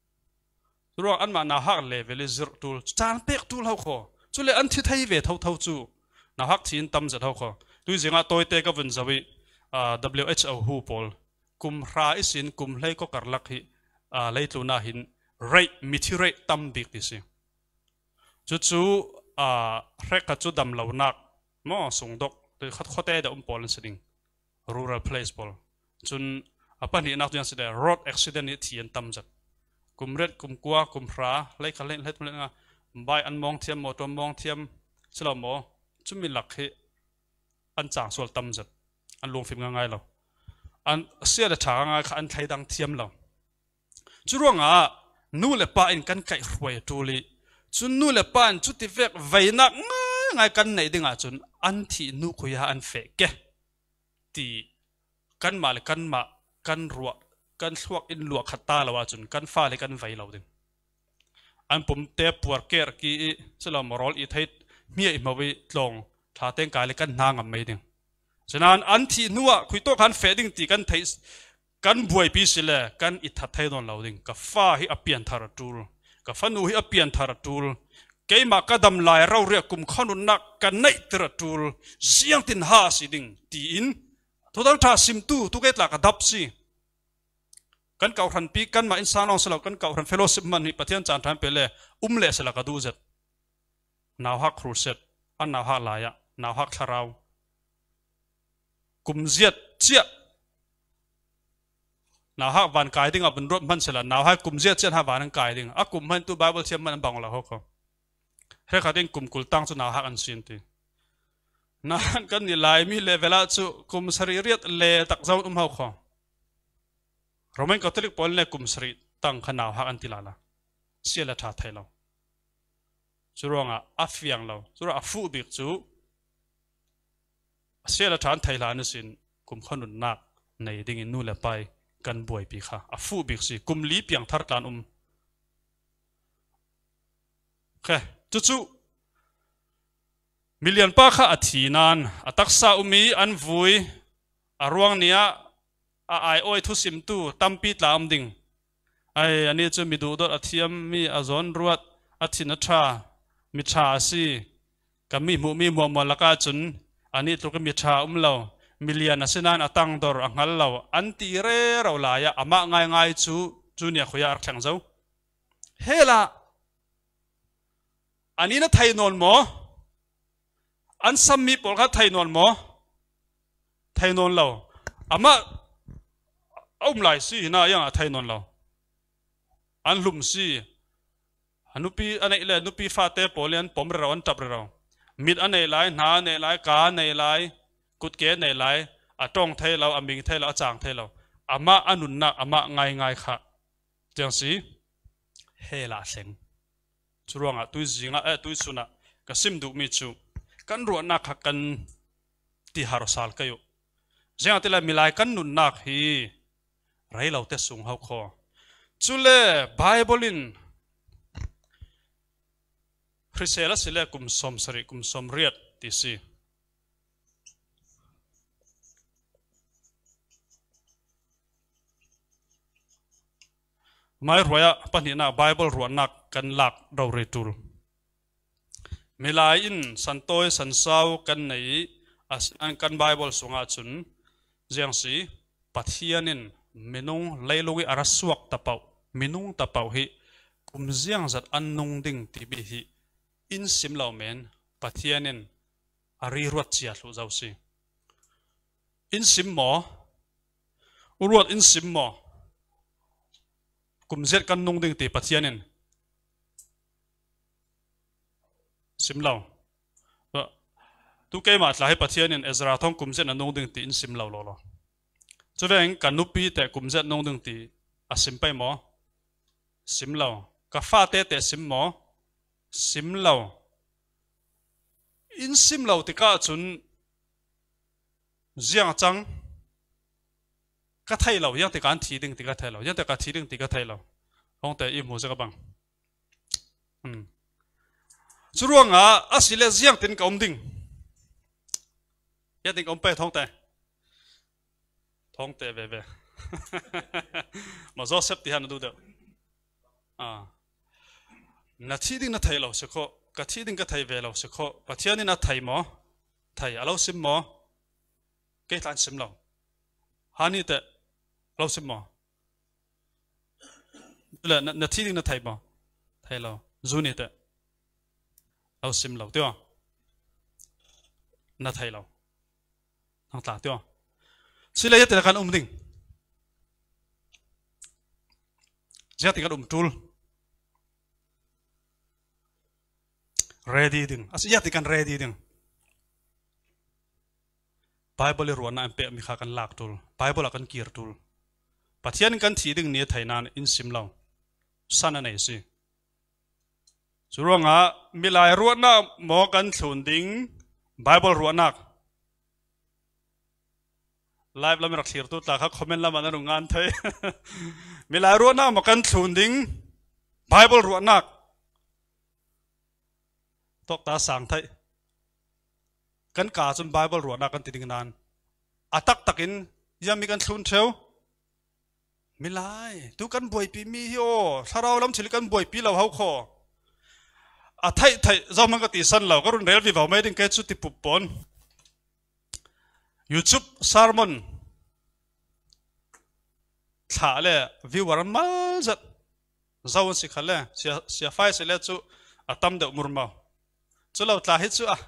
ro an ma na hak le ve le zir tul chan pek tul ho kho chu le an thi thai ve thau chu na hak thin tam zet ho kho tu zinga toy te ka vun zawi WHO hu pol kumkhaw isin kumhlei ko karlak hi leitluna hin rate mithi rate tam bik ti si chu hrek ka chu dam lo nak mo sungdok te khat khote da pol siding rural place pol chun apan hi nak yang sida road accident ni thian tam zat kumret kumkwa kumphra lei khalen het nga bai an mong thiam motor mong thiam chlo mo chumi lakhi an chang sol tam zat an lung phim nga ngai lo an sia da tha nga kha an thai dang thiam lo Curuangah nu le pa in kan kai hruai tuli chun nu le pan chu ti vek vaina ngai kan nei dinga chun an thi nu khuya an fe ke ti kan ma le kan ma kan ruwa kan thluak in luak khata lawa chun kan fa le kan vai lo ding an pum te puar ker ki sela morol I thait mi I mawi tlong tha teng kai le kan na ngam mai ding chanan an thi nuwa khui to kan fe ding ti kan thai kan buai pi sile kan I that thai don lo ding ka fa hi apian thar tul ka fanu hi apian thar tul keima kadam lai rau re kum khonun nak kan nei tra tul siang tin ha si ding ti in total tha sim tu ke tla ka dap si kan kau ran pi kan ma insan ong selo kan kau ran fellowship man hi pathian chan tham pele le sela ka du zet naw hak Crusade an naw hak laya naw hak tharau kum ziat chia naw hak van kai ding abun rot man sela naw hak kum ziat chen ha van kai ding a kum man tu Bible thiam man bang la ho kho he kha ding kum kul tang chu naw hak an sin ti nan kan ni lai mi levela chu kum saririat le tak zaun ho kho Roman Catholic pol le kum sri tang khanaw hak an tilala siala tha thailo Curuangah afiang lo chura afu bik chu siala than thaila an sin kum khonun nak nei ding in nu le pai kan buai pi kha afu bik si kum li piang thar tlan khe chu milian pa kha athinan ataksa umi an vui arwang nia ai oi thu sim tu tampi tlam ding ai ani chu mi du dot athiam mi azon ruat athina tha mi tha si kami mu mi mo laka chun ani tu ka mi tha lo milian asinan atang dor angal lo anti re ro la ya ama ngai chu nia khoya ar thang zo hela ani na thai non mo an sammi pol kha thai non mo thai non lo ama lai si na yang a thai non lo an lum si anupi anei le nupi fa te polian pom ra an tap ra mit anei lai na nei lai ka nei lai kut ke nei lai atong thai lo aming thai lo achang thai lo ama anun na ama ngai kha chang si hela seng Curuangah tu zinga tu suna ka sim du mi chu kan ro na kha kan ti har sal kayo riêng tila Milai kan nunnak hi rei lo te sung hau kho chule Bible in Crusade sile kum som riat ti si mai roya panina Bible ruanak kan lak rori tul Milai in santoi sansau kan neih an kan Bible sunga chun jiang si pathianin minung leilungi arasuak tapau minung tapau hi kum jiang zat annung ding ti bi hi in sim lau men pathianin ari ruat chia hlu zau si in sim mo ruat in sim mo kum zet kan nung ding ti pathianin sim lau tu ke ma tla he pathianin Ezra thong kum zet na nung ding ti in sim lau lo cho veng kan nupi te kum zet nung ding ti a sim pai mo sim lau ka fa te sim mo sim lau in sim lau ti ka chun jiang chang ka thai lau yang te kan thi ding ti ka thai lau yang te ka thi ding ti ka thai lau hong te i mu za ka bang Curuangah asile jiang tin ka ding ya tin ka pe thong te ve mà Joseph thì hắn đủ được na thi đinh na thầy lâu sẽ khó cả thi đinh cái thầy về lâu sẽ khó và thiên ni na thầy mò thầy alo sim mò cái tan sim lâu hắn ni te lâu sim mò là na thi đinh na thầy mò thầy lâu du ni te lâu sim lâu tiêu na thầy lâu thằng ta tiêu xin lấy tiền kan đinh giờ thì kan tool ready ding giờ thì kan ready ding Bible ruan na empe mi kha kan lak tool Bible kan kir tool pathian kan thi ding ni thainan in sim lo sana nei si Curuangah Milai ruan na mo kan thun ding Bible ruan nak live lam rak thir tu ta kha comment lam an rungan thai Milai ruan na mo kan thun ding Bible ruan nak tok ta sang thai kan ka chun Bible ruan nak kan ti ding nan atak takin yami kan thun theu Milai tu kan boi pi mi hi o tharau lam thil kan boi pi lo hau kho a thai zo man ka ti san lo ka run rel vi vaw mai ding ke chu ti pup pon YouTube sermon thả le viewer mal zat zawon si khale sia fai se le chu atam de murma chu lo tla hi chu a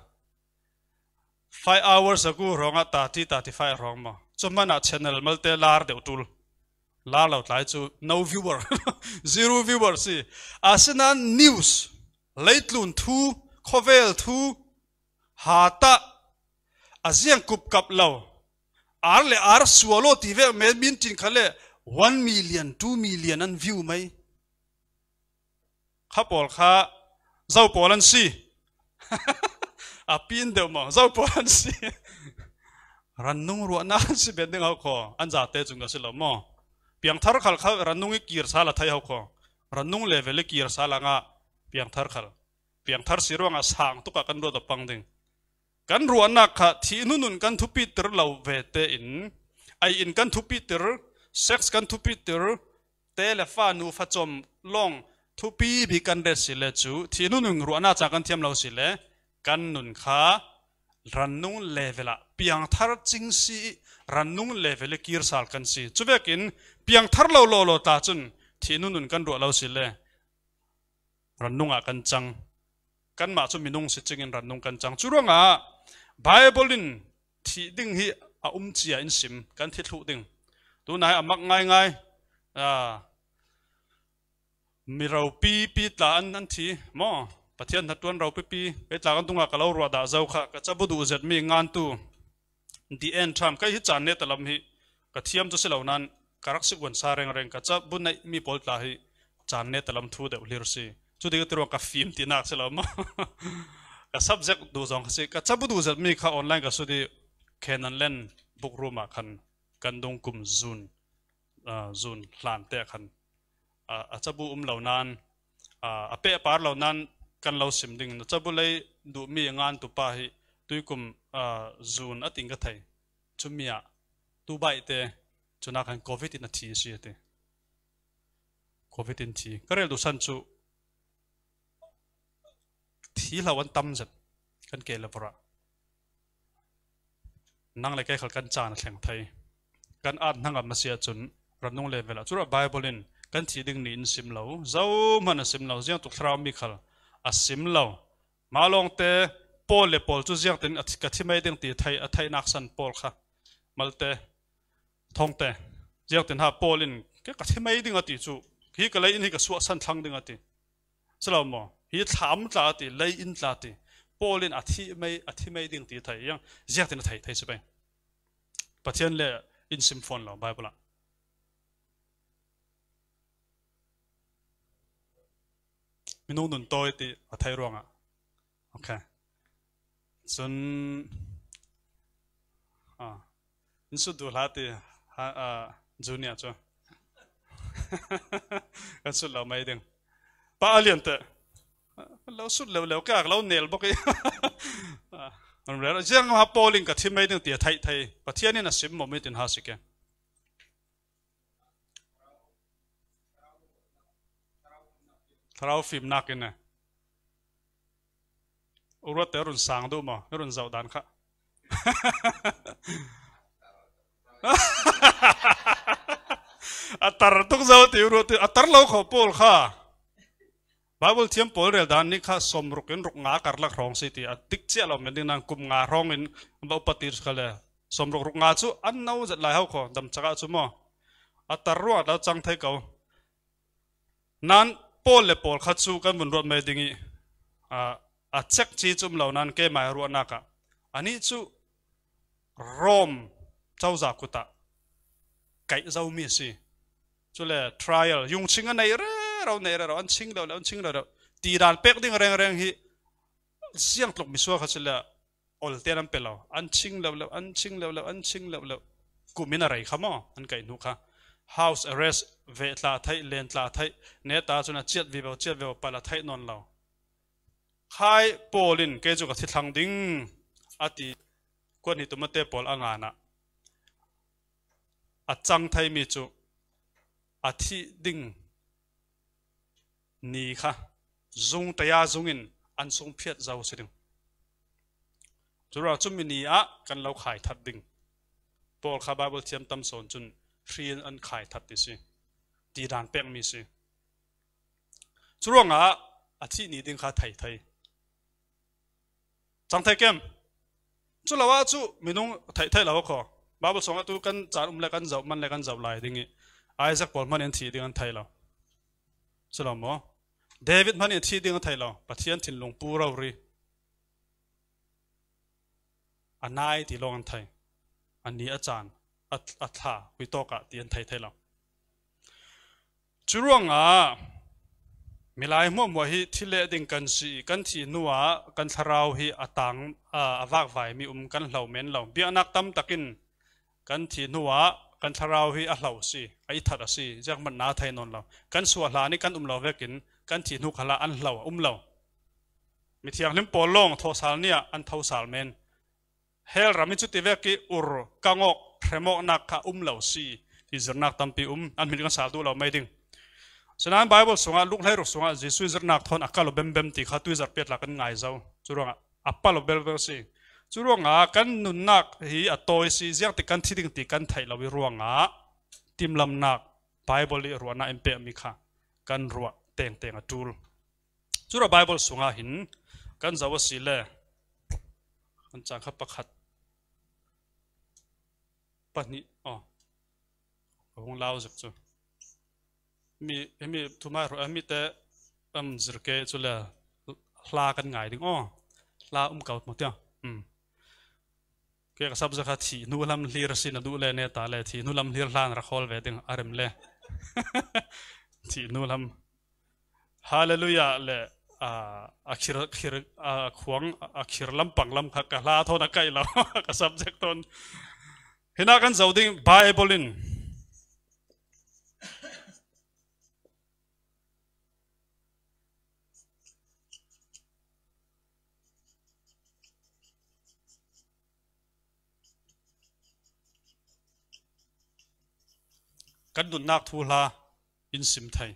5 hours ago ronga 35 rong ma chu mana channel malte lar de tul lar lo tlai chu no viewer zero viewer si asina news leitlun thu khovel thu hata aziang kup kap lau arle ar swallow ti ve me min tin khale 1 million 2 million an view mai khapol kha zau polan si a pin de mo zau polan si rannung ru na si bending ho kho anja te chunga si lo mo piang thar khal kha rannung kir sala thai ho kho rannung level kir sala nga piang thar siruanga sang tu ka kan ro da pang ding kan ruanak kha thi nunun kan thupi tir lo ve te in ai in kan thupi tir sex kan thupi tir telephone fa chom long thupi bi kan re sile chu thi nunun ruana cha kan thiam lo sile kan nun kha rannung levela piang thar ching si rannung level kir sal kan si chuvekin piang thar lo ta chun thi nunun kan ro lo sile rannunga kan chang kan ma chu minung si chingin rannung kan chang Curuangah Bible in thi ding hi a chia in sim kan thi thluh ding tu nai amak ngai mi rau pi tla an thi mo pathian hatuan rau pi e tla kan tunga kalau ro da zau kha ka chabudu zet mi ngan tu the end tham kai hi chan ne talam hi ka thiam chu selo nan karak si gon sa reng ka chabu nai mi pol tla hi chan ne talam thu de lir si chu de tro ka film ti nak selo mo ka subject du zong si ka chabu du zat mi kha online ka su di canon len buk ruma khan kan dong kum zun hlan te khan a chabu lo nan a pe par lo nan kan lo sim ding no chabu lei du mi ngan tu pa hi tuikum zun ating ka thai chumia tu bai te chuna kan covid in a thi si te covid in thi karel du san chu thi lawan tam zat kan ke lavara nang le kai khal kan chan thleng thai kan at nangam masia chun ranung level a chura bible in kan thi ding ni in sim lo zo man a sim lo jiang tu thraw mi khal a sim lo ma long te pol le pol chu jiang ten ka thi mai ding ti thai a thai nak san pol kha malte thong te jiang ten ha pol in ke ka thi mai ding a ti chu hi ka lai in hi ka suwa san thlang ding a ti salo mo hi tham tla ti lai in tla ti pol in a thi mai ding ti thai yang jiang ten thai thai se bai pathian le in sim phone lo bible a minung nun toi ti a thai ronga okay sun in su du la ti junior cho kan su lo mai ding pa alien te lo su lo ka lo nel bok i on re jang ha polling ka thi mai ding ti thai thai pathian in a sim mo mi tin ha sike thraw phim nak in Ruat te run sang du mo run zau dan kha atar tuk zau ti Ruat atar lo kho pol kha Bible thiam pol rel dan ni kha som rukin ruk nga kar lak rong si ti atik che lo men ding nang kum nga rong in ba upatir khale som ruk nga chu an nau zat lai hau kho dam chaka chu mo atar Ruat la chang thai kau nan pol le pol kha chu kan bun Ruat mai dingi a check chi chum lo nan ke mai Ruat naka ani chu rom chau za kuta kai zau mi si chu le trial yung chinga nei re rau nei re an ching lo ti dan pek ding reng hi siang tlok mi suwa kha chela ol te nam pelo an ching lo kumina rai khamo an kai nu kha house arrest ve tla thai len tla thai ne ta chuna chet vi bo pala thai non lo khai polin ke chu ka thi thlang ding ati kon hi tumate pol angana a chang thai mi chu a thi ding ni kha zung taya zungin an sung phiat zau siding chura chumi ni a kan lo khai that ding pol kha bible thiam tam son chun rian an khai that ti si ti dan pek mi si churuangah a thi ni ding kha thai chang thai kem chu lawa chu minung thai lawa kho bible songa tu kan chan le kan zau man le kan zau lai dingi Isaac Paul man en thi ding an thai lo chalo mo David man en thi ding an thai lo pathian thin lung pu ro ri anai ti long an thai ani a chan a tha hui to ka ti an thai lo Curuangah Milai mo hi thile ding kan si kan thi nuwa kan tharau hi atang awak vai mi kan hlau men lo bianak tam takin kan thi nuwa kan tharau hi a hlau si ai that si jak man na thai non lo kan suwa hla ni kan lo vekin kan thi nu khala an hlau lo mi thiang lim pol long tho sal nia an thau sal men hel rami chu ti veki ur kangok thremok nak kha lo si ti zernak tampi an min kan sal du lo mai ding Senan Bible songa luk lai ruk songa Jesu zernak thon akalo bem ti kha tu zer pet la kan ngai zau Curuangah apalo bel si Curuangah kan nunnak hi atoi si ziak ti kan thiding ti kan thai lawi ruangah timlam nak Bible li ruana empe mi kha kan ruat tengteng atul Cura Bible songa hin kan zawa si le kan chang kha pakhat pani ong lao zak chu mi thuma ro mi te zirke chula hla kan ngai ding hla kaut mo tia ke ka sab zakha thi nu lam hlir sin du le ne ta le thi nu lam hlir hlan ra khol ve ding arem le thi nu lam hallelujah le akhir khuang akhir lam panglam kha ka hla thona kai lo ka subject ton hina kan zoding Bible in kan nunnak thula in sim thai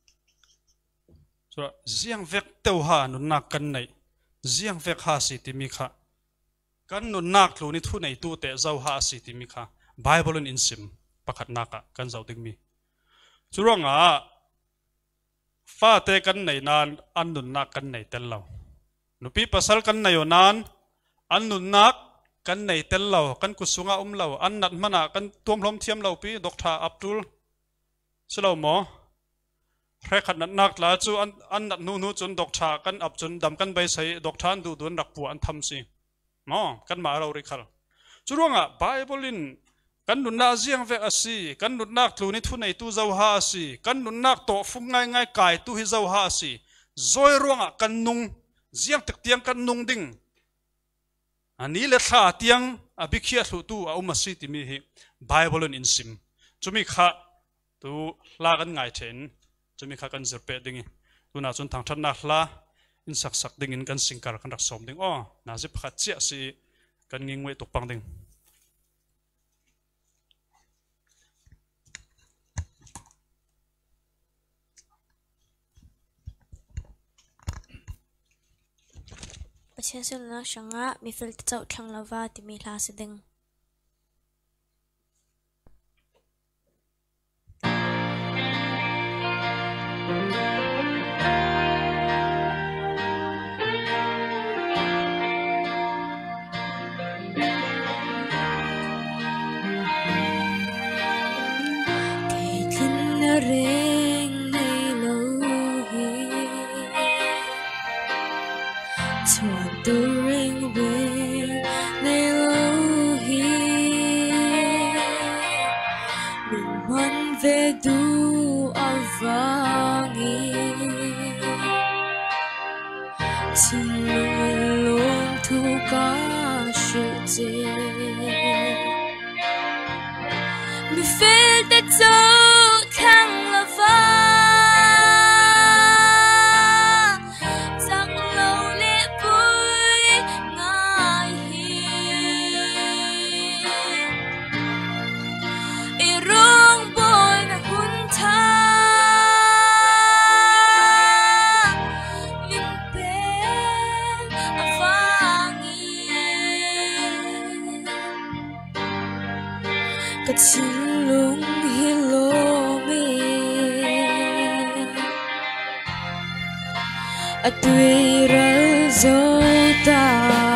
so ziang vek teu ha nunnak kan nei ziang vek ha si ti mi kha kan nunnak thlu ni thu nei tu te zau ha si ti mi kha Bible in sim pakhat naka kan zau ding mi Curuangah fa te kan nei nan an nunnak kan nei tel lo nupi pasal kan nei onan an nunnak kan nei tel lo kan kusunga lo an nat mana kan tuam hlom thiam lo pi Dr. Abdul selo mo rekhat nat nak la chu an nat nu nu chun Dr. kan ap chun dam kan bai sai Dr. an du dun rak pu an tham si mo kan ma rori khal Curuangah Bible in kan nunnak ziang vek asi kan nunnak thlu ni thu nei tu zau ha asi kan nunnak to phung ngai ngai kai tu hi zau ha asi zoi ruangah kan nung ziang tek tiang kan nung ding ani le tha tiang abikhia thlu tu a umasi ti mi hi Bible in sim chumi kha tu la kan ngai then chumi kha kan zirpe dingi tuna chun thang than na hla in sak sak ding in kan singkar kan rak som ding na zip kha chia si kan ngingwe tok pang ding Pasien na shanga mi fel tau thlang lava ti mi hla siding ring nei lo hi thuanthu ring ring nei lo hi min man ve du avangi xin lung thu ka shu je mi fel ta khang lava giặc lâu lệ vui ngài hi rong bồi na hun tha min ben avangi kat lung hi lo tuy rơi dối ta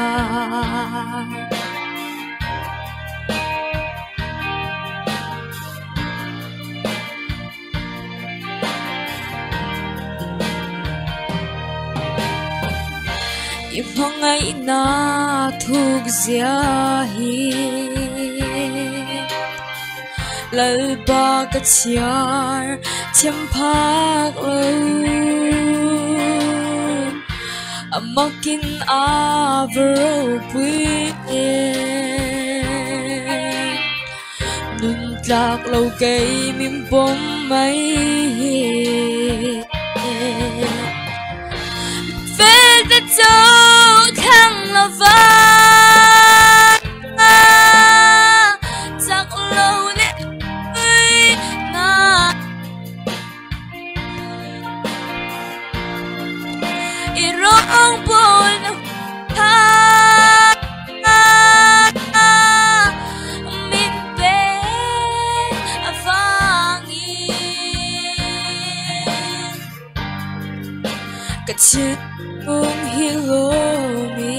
im hong ai na thuộc zia hi lời ba cái chiar chăm phác amakin avro pui nun tlak lâu cây mim bom mai về ta châu khang lava chắc lâu lệ na irong bol na min be avangi kachin ung hilomi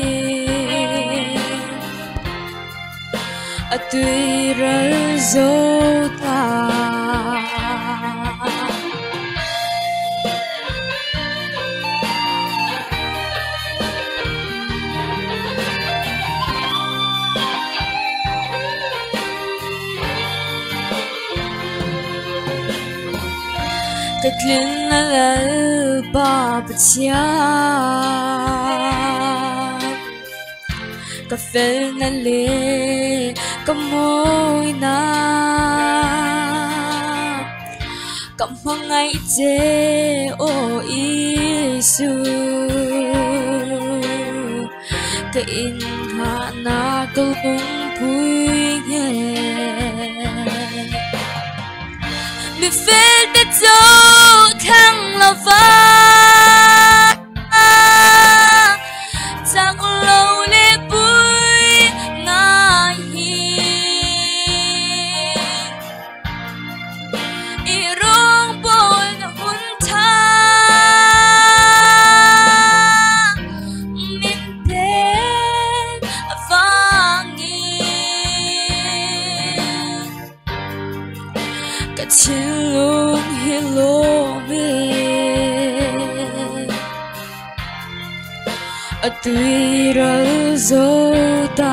atui ral zota Katlin alal ba chia ka fel na le ka moi na ka mangai je o isu ka in ha na ka lung pui nge mi fel te zo thang la va chắc lâu lê bụi ngài hi rong bồi na hun tha min tên vang cả chiều lung hi lo tuy rơi ta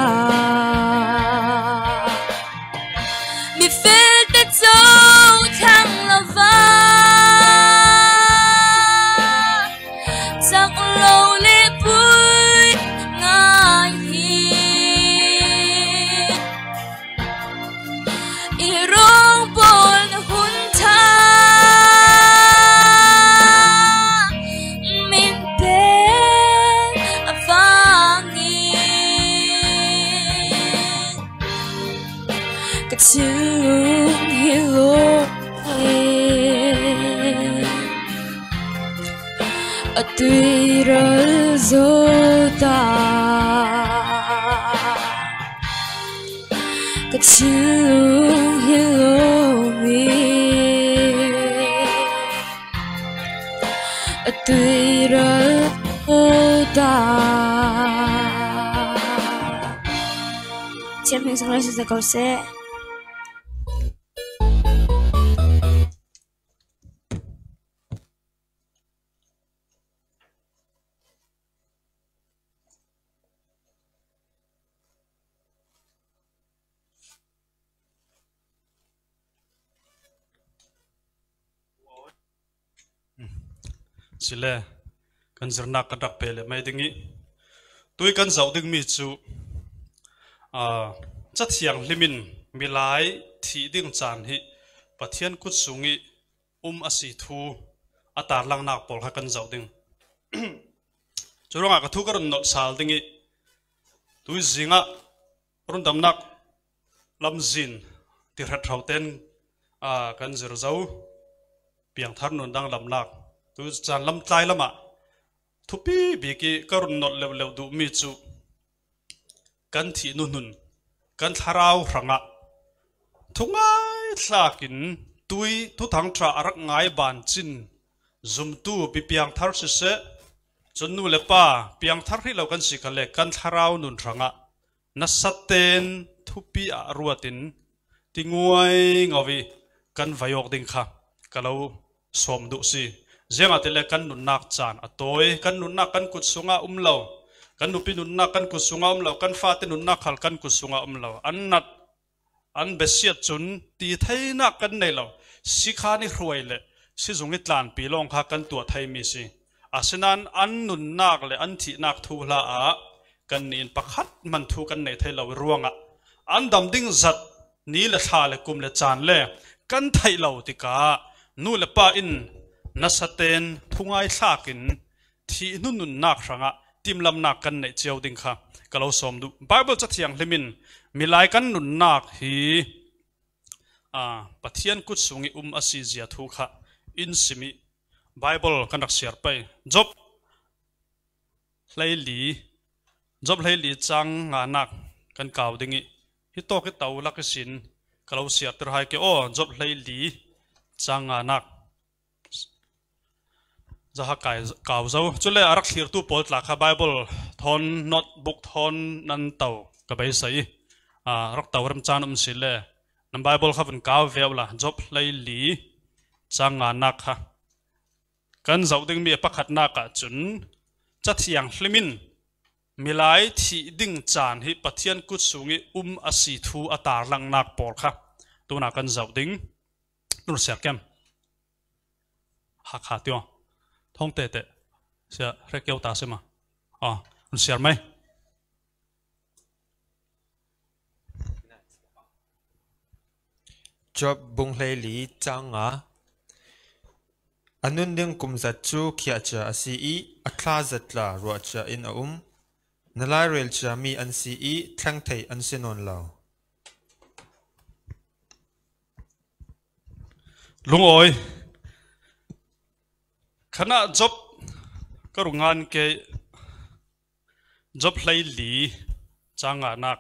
mi phê tết dâu thăng là va chắc lâu lê bụi ngài hi rong bồi na hun tha chiều hello tuy rơi ta cái chiều hello mi tuy rơi ta Chém hình sang đây sẽ câu sẽ sile kan zirna ka dak pele mai dingi tui kan zau ding mi chu chat hiang limin milai thi ding chan hi pathian kut sungi asi thu atar lang nak pol kha kan zau ding Curuangah ka thu ka ron not sal dingi tui zinga run dam nak lam zin ti hrat rauten kan zir zau piang thar nun dang lam nak tu chan lam tlai lama thupi biki karun not lew lew du mi chu kan thi nu nun kan tharau hranga thungai thlakin tui thu thang tra arak ngai ban chin zum tu pi piang thar se se chun nu le pa piang thar hi lo kan si khale kan tharau nun hranga na saten thupi a ruatin tinguai ngawi kan vayok ding kha kalau som du si zenga tele kan nunnak chan atoi kan nunnak kan kutsunga umlo kan nupi nunnak kan kutsunga umlo kan fate nunnak khal kan kutsunga umlo annat an besiat chun ti thihnak kan nei lo sikhani hruaile si zungi tlan pilong kha kan tua thai mi si asinan an nunnak le an thihnak thu hla a kan nin pakhat man thu kan nei thai lo ruanga an dam ding zat ni le tha le kum le chan le kan thai lo tika nu le pa in nasaten thungai thlakin thi nun nak hranga timlam nak kan nei cheu ding kha kalau som du bible chathiang hlemin milai kan nun nak hi pathian kut sungi asi zia thu kha in simi bible kan rak share pai job hlaili chang nga nak kan kaw dingi hi to ke tau la ke sin kalau share ter hai ke o job hlaili chang nga nak zaha kai kaw zo chule arak thlir tu pol tla kha bible thon notebook thon nan tau ka bai sai rak tau ram chan sile nam bible khavun kaw vela job lai li changa nak ha kan zau ding mi pakhat na ka chun chathiang hlimin milai thi ding chan hi pathian kut sungi asi thu atar lang nak por kha tuna kan zau ding nur ser kem ha kha tyo Thawng tệ sẽ rekeo ta xem mà, share mấy, job bung hlei li changa anun ding kumzat chu khia cha asi I athla zatla ruat cha in a nalai rel cha mi an si I thlang thei an sinon law lung oi khana job karungan ke job hlei li changa nak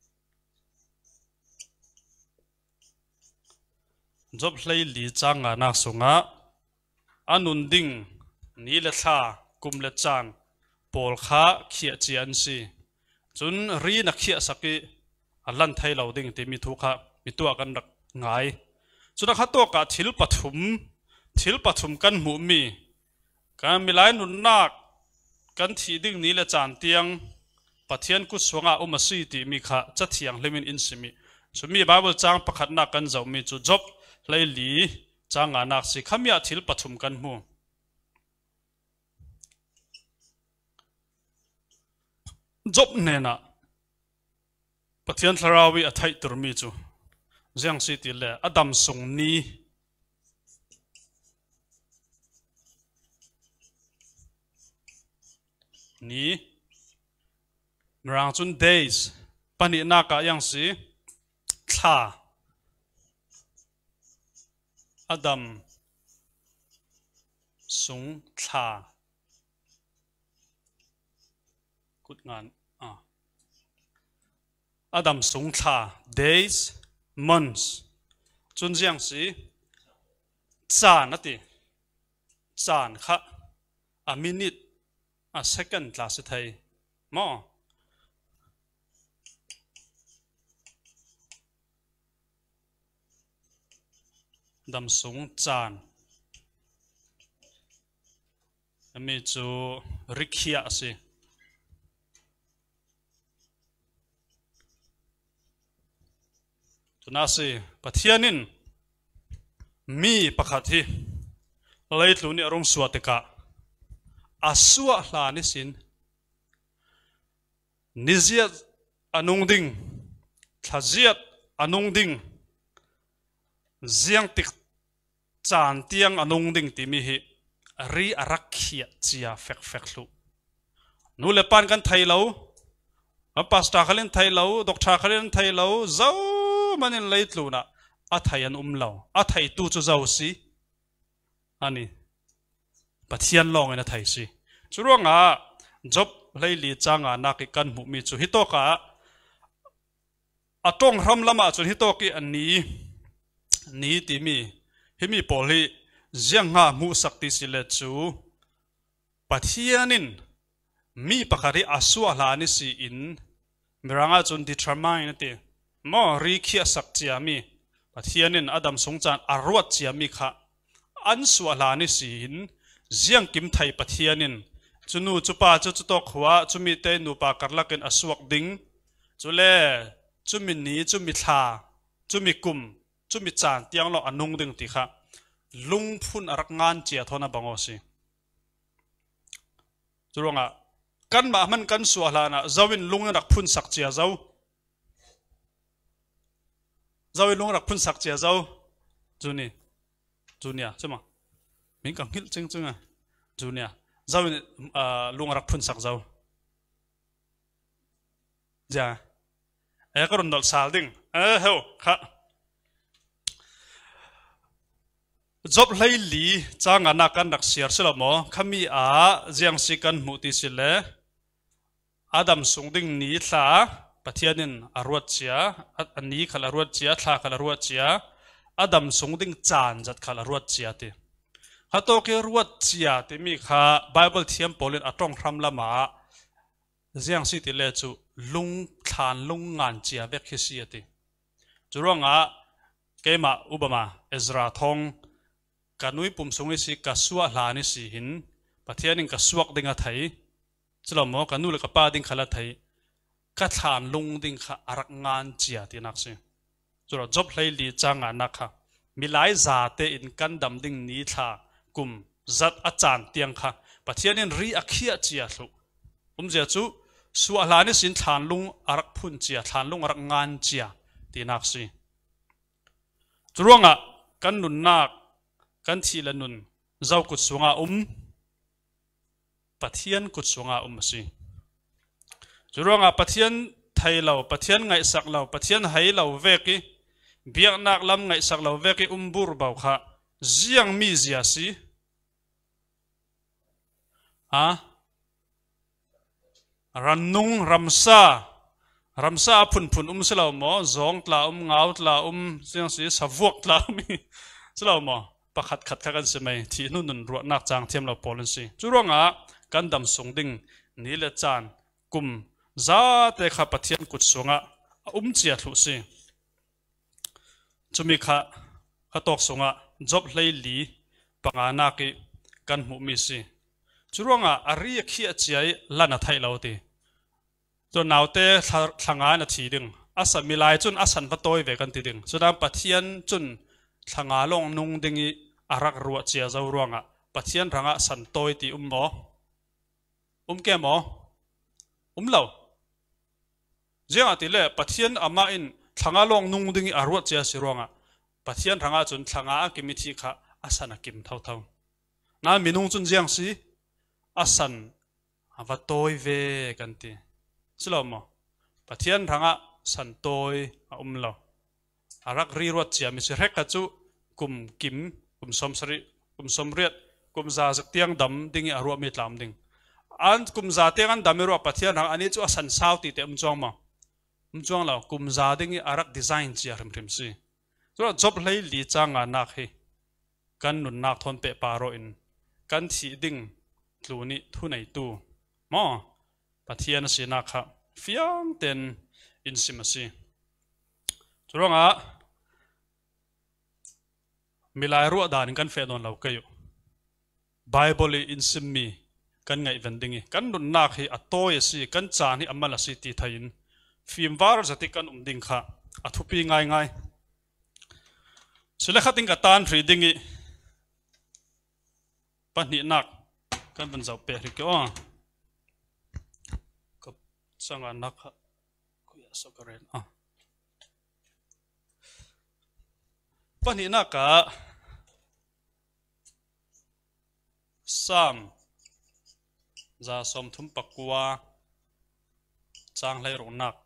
job hlei li changa nak sunga anun ding ni le tha kum le chan pol kha khia chi an si chun ri na khia saki alan thai lo ding ti mi thu kha mi tu kan rak ngai chuna kha to ka thil pathum kan mu mi kan milai nunnak kan thi ding ni le chan tiang pathian ku swanga umasi ti mi kha chathiang lemin in simi sumi bible chang pakhat na kan zo mi chu job hlei li changa nak si khamya thil pathum kan mu job nena pathian thlarawi athai tur mi chu jiang si ti le adam sung ni rang chun days pani na ka yang si thla adam sung thla kut ngan adam sung thla days months chun jiang si chan ati chan kha a minute a second class thai mo dam sung chan ami chu rikhia si tunasi pathianin mi pakhathi leitlu ni arong suateka asua hlani sin niziat anung ding thaziat anung ding ziang tik chan tiang anung ding ti mi hi ri arakhia chia fek lu nu le pan kan thai lo pasta khalin thai lo doctor khalin thai lo zau manin leitlu na athayan lo athai tu chu zau si ani pathian long ena thai si Curuangah job leili changa naki kan mu mi chu hitoka atong ram lama chu hitoki ani ti mi himi poli jianga mu sakti sile chu pathianin mi pakari aswa hlani si in miranga chun determine te mo ri khia sak chia mi pathianin adam sungchan arwat chia mi kha an swa hlani si in jiang kim thai pathianin chunu chupa chu to khwa chumi te nu pa karlaken aswak ding chule chumi ni chumi tha chumi kum chumi chan tiang lo anung ding ti kha lung phun arak ngan chia thona bango si Curuangah kan ma man kan suahlana zawin lung rak phun sak chia zawin lung rak phun sak chia junia chama min kang hil ching a junia zawin lung rak phun sak ja ka ron dal sal ding ho kha job leili changa na kan rak siar selamo khami a jiang si kan mu ti sile adam sungding ni thla pathianin arwat chia ani khala arwat chia thla khala arwat chia adam sungding chan jat khala arwat chia ti hato ke ruat chia te mi kha bible thiam polin atong thram lama jiang si ti le chu lung than lung ngan chia vek khi si ati Curuangah kema ubama Ezra Thawng kanui pum sungi si kasua hlani si hin pathianin kasuak dinga thai chlomo kanu le kapa ding khala thai ka than lung ding kha arak ngan chia ti nak si chura job leili changa nakha milai za te in kan dam ding ni tha kum zat achan tiang kha pathianin ri akhia chia thu je chu su hlani sin than lung arak phun chia than lung arak ngan chia ti nak si Curuangah kan nunnak kan thi la nun zau kut sunga pathian kut sunga si Curuangah pathian thai lau pathian ngai sak lau pathian hai lau veki biak nak lam ngai sak lau veki bur bau kha ziang mi zia si rannung ramsa phun selau mo zong tla ngau tla siang si savuak tla selau mo pakhat khat kan semai thi nun ruat nak chang thiam lo policy Curuangah kan dam sung ding ni le chan kum za te kha pathian kut sunga chia thluh si chumi kha tok sunga job hlei li pangana ki kan mu mi si Curuangah ari khi chiai lana thai lo ti to naute thanga na thi ding asa milai chun asan patoi ve kan ti ding chudam pathian chun thanga long nung dingi arak ruat chia zo ruanga pathian ranga san toi ti mo ke mo lo jeng ati le pathian ama in thanga long nung dingi arwat chia si ruanga pathian ranga chun thanga ki mi thi kha asana kim thau na minung chun jeng si asan ava toi ve kan ti silo mo pathian ranga san toi lo arak ri ruat chia mi si rek ka chu kum somriat kum za zak tiang dam dingi arwa mi tlam ding an kum za tiang an damero pathian rang ani chu asan sau ti te umchong lo kum za dingi arak design chia rim si so job hlei li changa nak hi kan nun nak thon pe paro in kan thi ding tluni thu nei tu mo pathian si na kha fiang ten in simasi Curuangah milai ruat dan kan fe don lau kayo Bible in simmi kan ngai vendingi kan nun nak hi atoy si kan chan hi amala si ti thain film var zati kan ding kha athupi ngai sile khating ka tan readingi pani nak kan ban zau pe ri ko ko sanga nak ku ya sokaren pani naka sam za som thum pakwa chang lai ro nak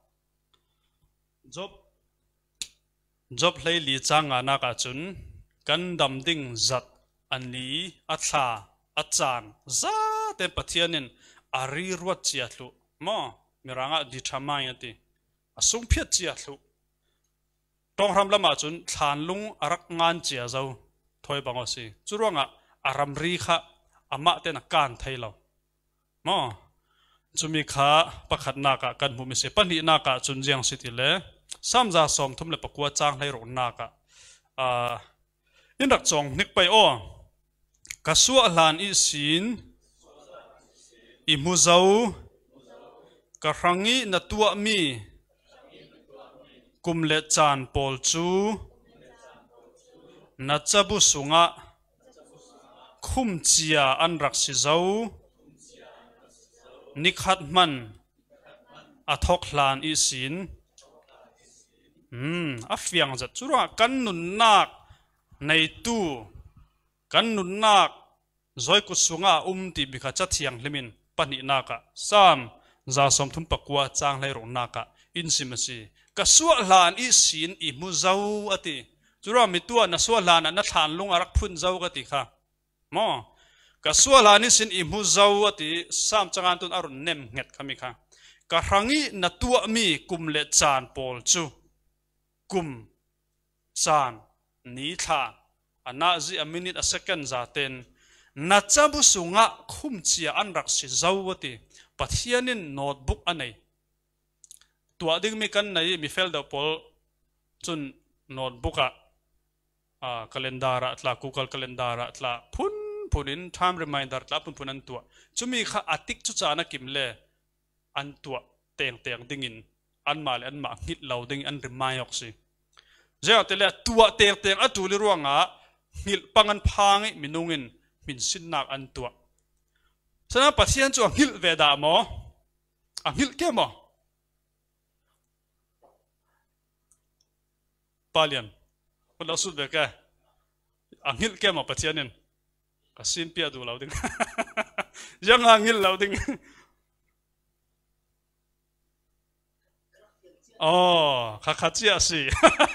job hlei li changa naka chun kan dam ding zat ani atha achan za te pathianin ari ruat chia thlu mo miranga di thamai ati asung phiat chia thlu tong ram lama chun thlanlung arak ngan chia zo thoi bango si Curuangah aram ri kha ama te na kan thailo mo chumi kha pakhat naka kan humi se pani naka chun jiang sitile samza som thum le pakwa chang hlei ro naka in rak chong nik pai kasua hlan i sin i muzau ka hrangi na tua mi kum le chan pol chu na chabu sunga khum chia an rak si zo nikhat man athok hlan i sin afiang zat Curuangah kan nun nak nei tu kan nun nak zoi ku sunga ti bikha cha thiang hlemin pani naka sam za som thum pakwa chang hlei ro naka in simasi ka suwa hlan i sin i mu zau ati Curuangah mi tua na suwa hlan na thlan lung arak phun zau ka ti kha mo ka suwa hlan i sin i mu zau ati sam changan tun arun nem nget khami kha ka hrangi na tua mi kum le chan pol chu kum chan ni tha ana zi a minute a second za ten na chabu sunga khum chia an rak si zawati pathianin notebook anei tua ding mi kan nei mi fel da pol chun notebook a calendar atla google calendar atla punin time reminder atla punan tua chumi kha atik chu chana kimle an tua teng dingin an ma ngit lo ding an remayok si zia tele tua teng atuli Ruangah ngil pangan phangi minungin min sinnak an tua sana pathian chu ngil veda mo ngil ke mo palian คนเราสุดเบกอังหิลแกมาปะเทียนินก็ซิมเปียดูเราดิ้งยังอังหิลเราดิ้งอ๋อข้าเจียสิ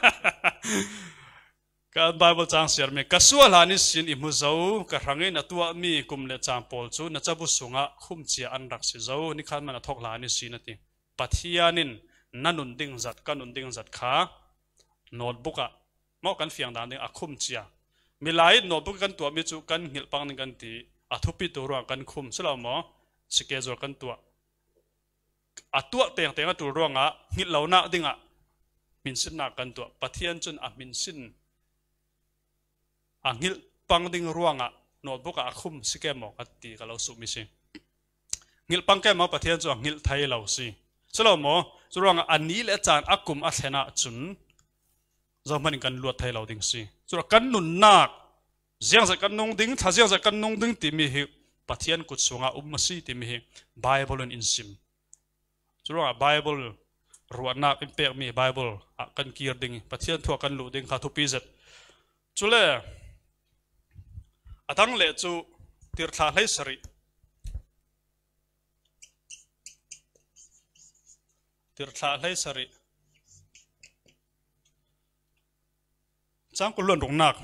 การไบเบิลจางเสียมีกระสวลานิสินอิมุเจ้ากระหังเงินตัวมีกุมเลจางปอลจูนัจบุสุงะคุมเจียอันรักสิเจ้านี่ขันมันทอกลานิสินนั่นเองปัทยานินนั่นนุนดิ้งจัดกันนุนดิ้งจัดขาโน้ตบุ๊กอะมอกันเฟียงดานดิ้งอะคุมเจียมีหลายโน้ตบุ๊กกันตัวมีจูกันหิลปังนึงกันตีอะทุบปิตัวรวงกันคุมสลามอสเกจวกันตัวอะตัวเตียงตัวรวงอะหิลเหล่านักดิ้งอะมินสินนักกันตัวปัทยานจนอะมินสินอังหิลปังดิ้งรวงอะโน้ตบุ๊กอะคุมสเกมอกันตีกับเราสุมิสิหิลปังแกมาปัทยานจนหิลไทยเราสิสลามอจุรวงอันนี้และจานอักุมอัศนะจุนจะมันกันลวดไทยเราดิ้งสิจุรกันนุนนักเสียงจากกันนงดิ้งถ้าเสียงจากกันนงดิ้งที่มีหิปัทยานกุศลมาสิที่มีหิไบเบิลอินซิมจุรวงไบเบิลรวดนักอิมเปียมีไบเบิลกันกีร์ดิ้งปัทยานทั่วกันลุดิ้งขาทุปีเจ็ดจุเล่อัตั้งเล่จูติร์ทาเลสรีติร์ทาเลสรีจังกุลวนรงนัก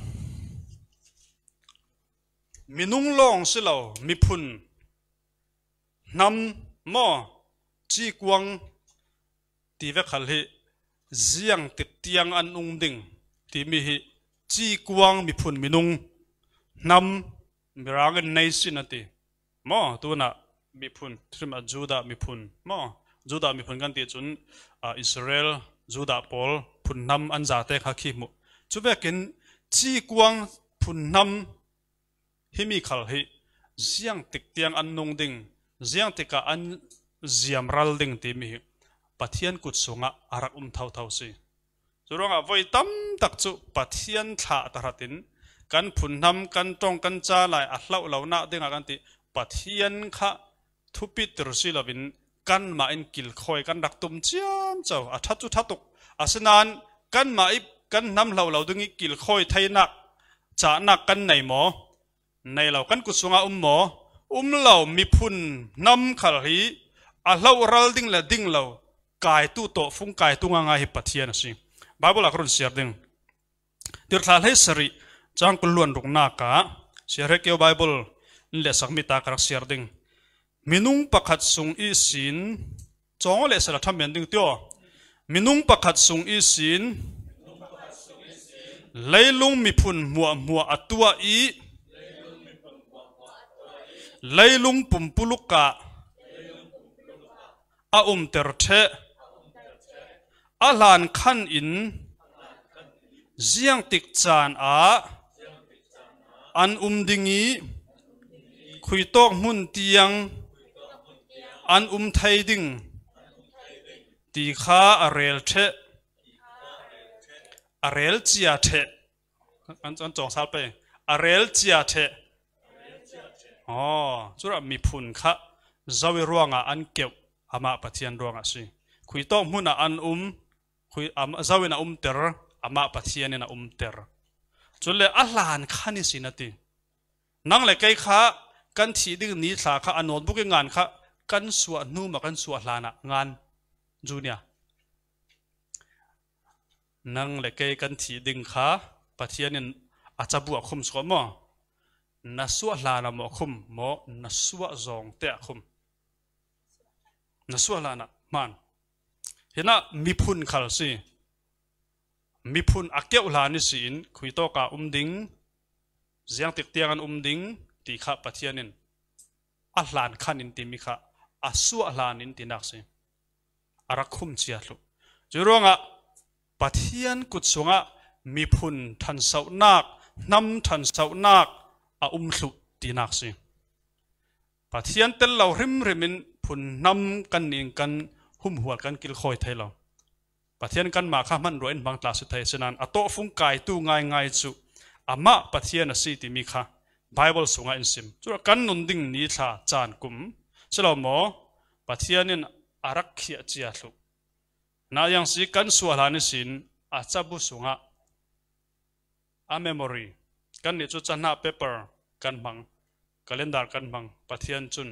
มีนุ่งลองสิเรามีพุนนำหม้อจีกวงตีเวขัลฮิเสียงติดเตียงอันอุงดิ่งที่มีฮิจีกวงมีพุนมีนุ่งนำมีรังในสินาทีหม้อตัวน่ะมีพุนที่มาจูดามีพุนหม้อจูดามีพุนกันที่จุนอิสราเอลจูดาปอลพุนนำอันจ่าเตะขักมุจุเบกินจีกวงพุนนำฮิมีขัลฮิเสียงติดเตียงอันนงดิ่งเสียงติกาอันเสียมรัลดิ่งที่มีปัทยันกุศลอารักเท่าสิจุรงไว้ตั้มตักจุปัทยันท่าตระตินกันพุนนำกันตรงกันจ้าลายอัลลาเหล่านาดิ่งกันที่ปัทยันข้าทุปิตรุสิลวินกันมาอินกิลคอยกันดักตุมเจียนเจ้าอัฐจุทัตุกอาสนานกันมาอิกันนำเหล่าดึงกิลคอยไทยนักจะนักกันในหมอในเหล่ากันกุศลหมอเหล่ามีพุนนำขัลฮีอัลลารัลดิ่งและดิ่งเหล่ากายตู้โตฟุ้งกายตู้งาฮิปัทยันสิบาบุลากรุนเสียดิ่งเดือดทาเลสรีจังกุลวนรุกนากะเสียเรเกียวบาบุลเลสักมิตากรักเสียดิ่งมินุงปักขัดสุงอีสินจงเลสระทำเมียนดิ่งเตียวมินุงปักขัดสุงอีสินเลยลุงมีพุนมัวอัตัวอีเลยลุงปุ่มปุลุกะอาเตอร์เทอาหลานขันอินเสียงติกจานอันดิงีคุยตอกมุนเตียงอันไทยดิ่งตีข้าอเรลเทอเรลเจียเทอันจงสาไปอเรลเจียเทอ๋อจุดมีพุนข้าจาวิรวงอันเก็บอามาปะเทียนรวงสิคุยตอกมุนอันคุยจาวินเตอร์อามาปะเทียนนเตอร์จุดเลยอัลลานขันิสินาทีนั่งเลยไกข้ากันทีดิ่งนี้สาขาอันโนดบุกงานข้ากันสวดนู่มากันสวดลานะงานจูเนียนั่งเลยไกกันทีดิ่งข้าปะเทียนอาจจะบวกคุมสวดมั้งนัสวดลานะหมอคุมหมอนัสวดจงเตะคุมนัสวดลานะมันเห็นนะมีพุนขัลสิมีพุนอักเกวลานิสินคุยโตกาดิ่งเสียงติดเตียงอันดิ่งตีข้าปะเทียนินอัลลานขันินติมิข้าอาสัวลานินตินักสิอารักคุมเชียลุจุรงะปะเทียนกุศลมีพุนทันเสานักนำทันเสานักลุตินักสิปะเทียนเตลเราริมินพุนนำกันนิงกันหัวกันกิลคอยไทยเราปะเทียนกันมาข้ามันรวยบางตาสุดไทยฉะนั้นอโตฟุ้งกายตู้ง่ายจุอามาปะเทียนสิติมิข้าไบเบิลส่งอินซิมจุดกันนุนดิ่งนี้ท่าจานกุมฉลองหมอปะเทียนินอารักเขียจียลุ นายังสิกันสวลานิสินอาจจะบุษงะ a memory kan ni chu channa paper kan mang calendar kan mang pathian chun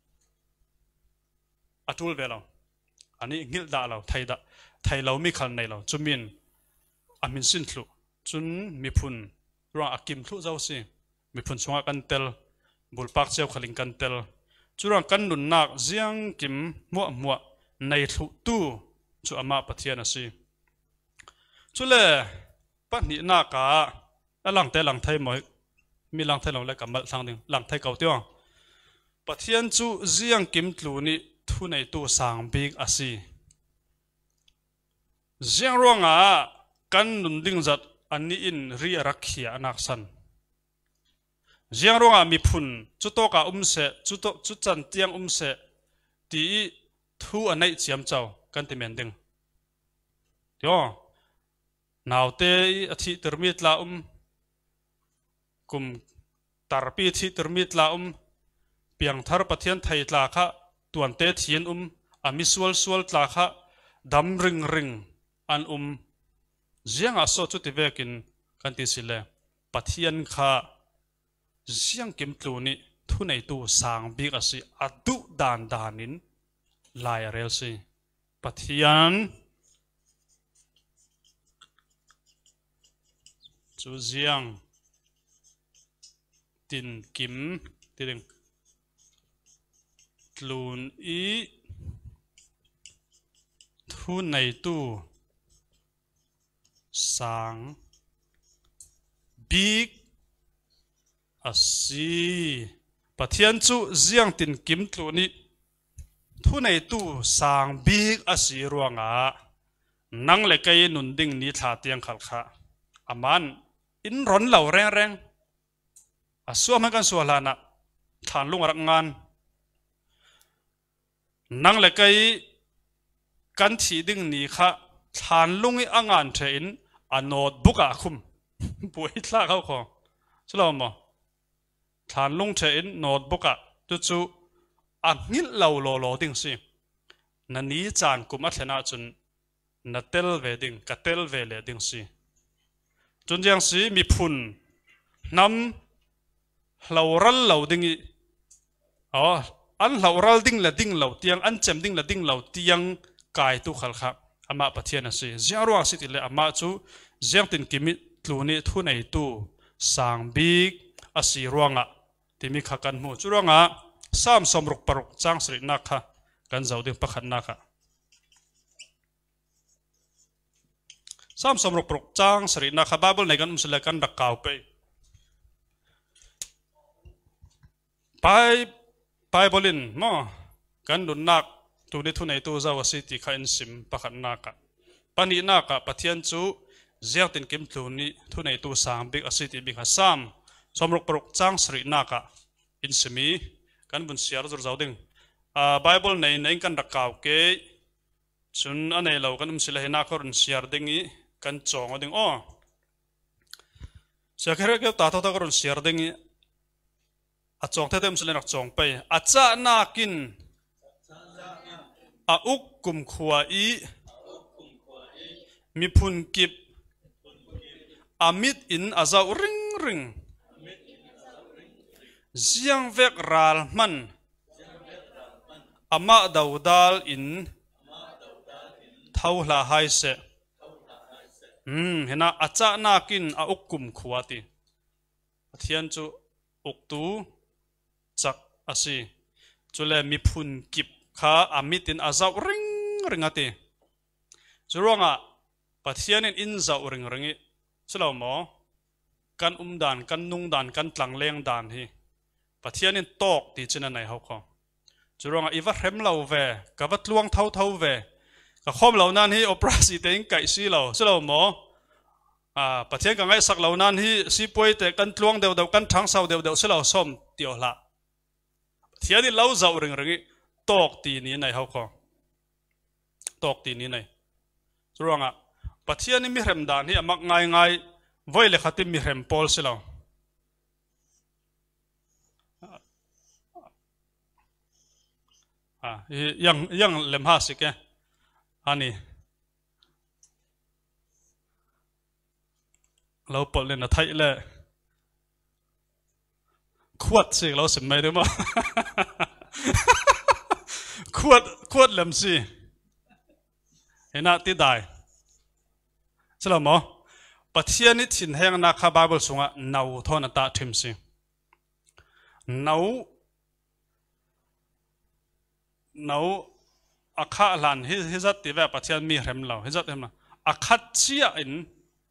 atul velo ani ngil da lo thai lo mi khal nei lo chumin amin sin thluh chun mi phun ruang akim thluh zau si mi phun chunga kan tel bulpak cheu khaling kan tel churang kan nunnak ziang kim hmuak nei thluh tu chu ama pathian asi chule pani na ka lang thai moi mi lang thai lo le kamal thang ding lang thai kau tiang pathian chu ziang kim tlu ni thu nei tu sang big asi ziang ronga kan nun ding zat ani in ri rakhia anak san ziang ronga mi phun chu to ka se chu chan tiang se ti thu anai chiam chau kan ti men ding yo nào te thi termit la kum tarpi thi termit la piang thar pathian thai tla kha tuan te thien ami sual tla kha dam ring an ziang a so chu ti vekin kan ti sile pathian kha ziang kim tlu ni thu nei tu sang bik asi adu danin lai rel si pathian chu ziang tin kim tiring tlun i thu nei tu sang big asi pathian chu ziang tin kim tluni thu nei tu sang big asi ruanga nang le kai nun ding ni thla tiang khal kha aman in ron lau reng asuam kan sualana than lung rak ngan nang le kai kan thi ding ni kha than lung i angan the in a notebook a khum pui thla khau kho chlo mo than lung the in notebook a chu a ngil lo ding si na ni chan kum a thena chun na tel ve ding ka tel ve le ding si chun jiang si mi phun nam hlaural lo ding i an hlaural ding la ding lo tiang an chem ding la ding lo tiang kai tu khal kha ama pathian asi ziarwa si ti le ama chu ziang tin kimi tluni thu nei tu sang big asi ruanga timi kha kan mu churuanga sam somruk paruk chang sri na kha kan zau ding pakhat na kha sam somruk paruk chang sri na kha bible nei kan umsela kan dak kau pe bible in mo kan nunnak tu ni thu nei tu zaw si ti kha in sim pakhat na ka pani na ka pathian chu ziang tin kim tluni thu nei tu sang big asi ti big ha sam somruk paruk chang sri na ka in simi kan bun siar zur zaw ding bible nei kan dak kau ke chun anei lo kan umsela hena khorun siar ding i kan chong ding siakhere ke ta ta korun siar ding i a chong the tem selen chong pe a cha na kin a uk kum khua i mi phun kip amit in azau ring ziang vek ral man ama daudal in thau hla hai se hena acha na kin a uk kum khua ti thian chu uk tu chak asi chule mi phun kip kha amitin azau ring ati churuanga pathian in zau ring chlo mo kan dan kan nung dan kan tlang leng dan hi pathian in tok ti china nai ho kho churuanga iwa hrem lo ve ka wat luang thau ve ka khom lo nan hi opera si teng kai si lo chlo mo pathian ka ngai sak lo nan hi si poi te kan tluang deu kan thang sau deu chlo som tio hla thiani lo zau ring tok ti ni nai ho kho tok ti ni nai churuanga pathian mi hrem dan hi amak ngai voi le khatim mi hrem pol silo yang lem ha sike ani lâu bận lên là thấy lệ khuất gì lâu sầm mấy đúng không khuất làm gì hiện nay tí đại sẽ làm gì bắt thiên ít thiên hang na khá Bible sung á nấu thôi là ta thêm gì nấu khá hlan hi rất tí về bắt thiên mi rem lâu hi rất em là khá chia in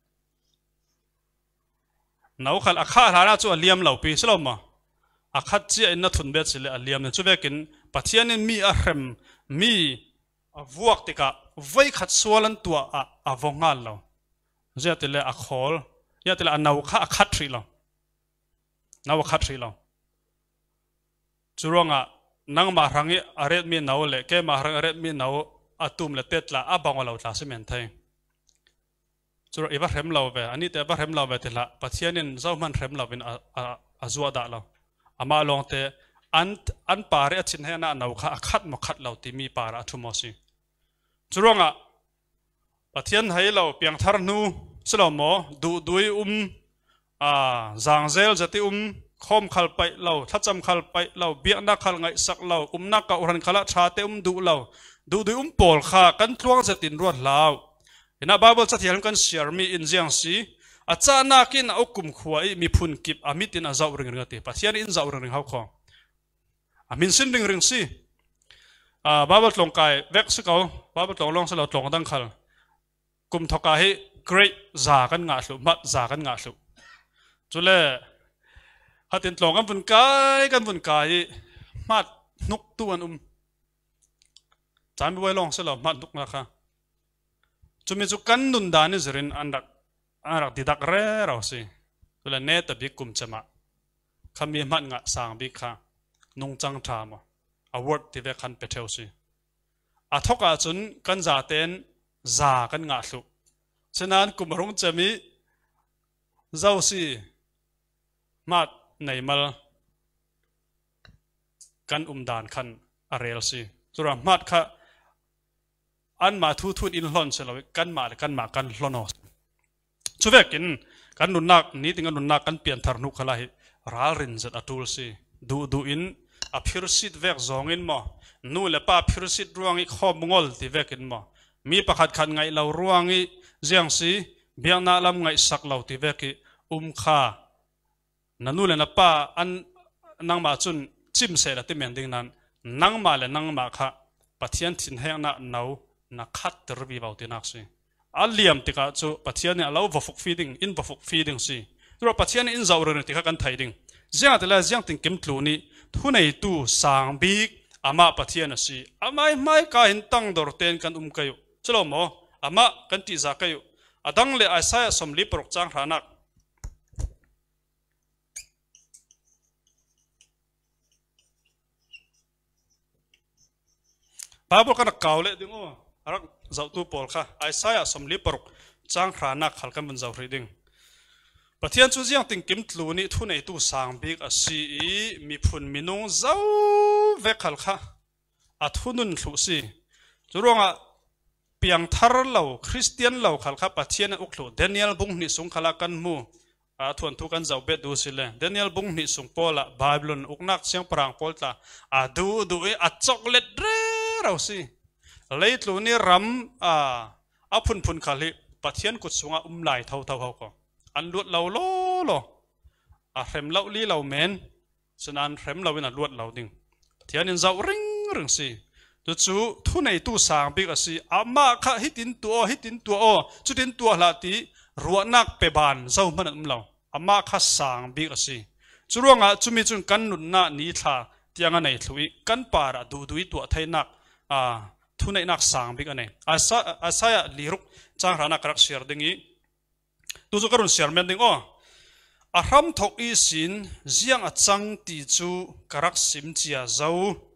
nấu khá hlan á chú liam lâu pi sẽ làm gì khá chia in nó thuần biệt chỉ là liam nên chú về kín bắt thiên in mi rem mi vuak tí cả vây khát xua lần tua vong ngal lâu giờ thì là khol giờ thì là nấu khát tri lâu nấu khát tri lâu Curuangah nang ma hrangi aret mi nấu lệ cái ma hrang aret mi nấu atum lệ tết là abang lâu ta sẽ miền Tây Curuangah iba rem lâu về anh ấy iba rem lâu về thì là bắt hiện in zau man rem lâu in azua đã lâu ama long te an pare chin he na nấu khát một khát lâu thì mi para thu mosi Curuangah bắt hiện hay lâu piang thar nu selo mo đuôi giang zel zati khom khal pai lâu thắt chăm khal pai lâu biếng na khal ngay sắc lâu nắc cả uran khala cha te du lâu đuôi pol kha kan thuang zatin ruat lâu ina Bible chat hiam kan share mi in jiang si achana kin au kumkhaw mi phun kip amitin a zau ring ring ati pathian in zau ring ring hau kho amin sin ring ring si Bible tlong kai vek su kau Bible tlong long selo tlong dang khal kumkhaw ka hi great za kan nga hlu mat za kan nga hlu chule hatin tlong kan vun kai mat nuk tuan chan boi long selo mat nuk na kha chumi chu kan nun dan izrin andak didak re raw si chule ne ta bi kum chama khami mat nga sang bi kha nung chang tha ma award ti ve khan pe theu si athoka chun kan za ten za kan nga hlu senan kumrung chami zau si mat neih mal kan dan khan arel si chura mat kha an ma thu in hlon selo kan hlon os chuvekin kan nunnak ni tinga nunnak kan pian thar nu khala hi ral rin zat atul si du in a phir sit vek zong in mo nu le pa phir sit ruangi khom ngol ti vekin mo mi pakhat khan ngai lo ruangi jiang si biang na lam ngai sak lo ti veki kha nanu le na pa an nang ma chun chim se la ti men ding nan nang ma kha pathian thin heng na nau na khat ter bi bau ti nak si aliam tika chu pathian ne alo vofuk feeding si ro pathian in zau re ti kha kan thai ding jiang te la jiang ting kim tlu ni thu nei tu sang bik ama pathian si amai mai ka hin tang dor ten kan kayu chlo mo ama kan ti za kayu adang le asaya somli prok chang hranak Bible kan kau le ding o arak zau tu pol kha Isaiah somli porok chang hranak khal kan zau reading pathian chu jiang ting kim tlu ni thu nei tu sang bik a si mi phun minung zau ve khal kha a thunun thlu si Curuangah piang thar lo Christian lo khal kha pathian uklu Daniel bung ni sung khala kan mu a thuanthu kan zau bet du sile Daniel bung ni sung pola Babylon uknak siang parang polta a du a chocolate re raw si leitlu ni ram a phun khali pathian kut sunga lai thau hau ko an lut lo a hrem lo li lo men sunan hrem lo in a lut lo ding pathian in zau ring si chu thu nei tu sang bik a si ama kha hitin tu o chutin tu hla ti ruanak pe ban zau man lo ama kha sang bik a si Curuangah chumi chun kan nun na ni tha tianga nei thlui kan para dui tu thihnak thu nei nak sang bik ane asaya liruk chang rana karak share dingi tu chu karun share men ding o a ram thok i sin ziang a chang ti chu karak sim chia zau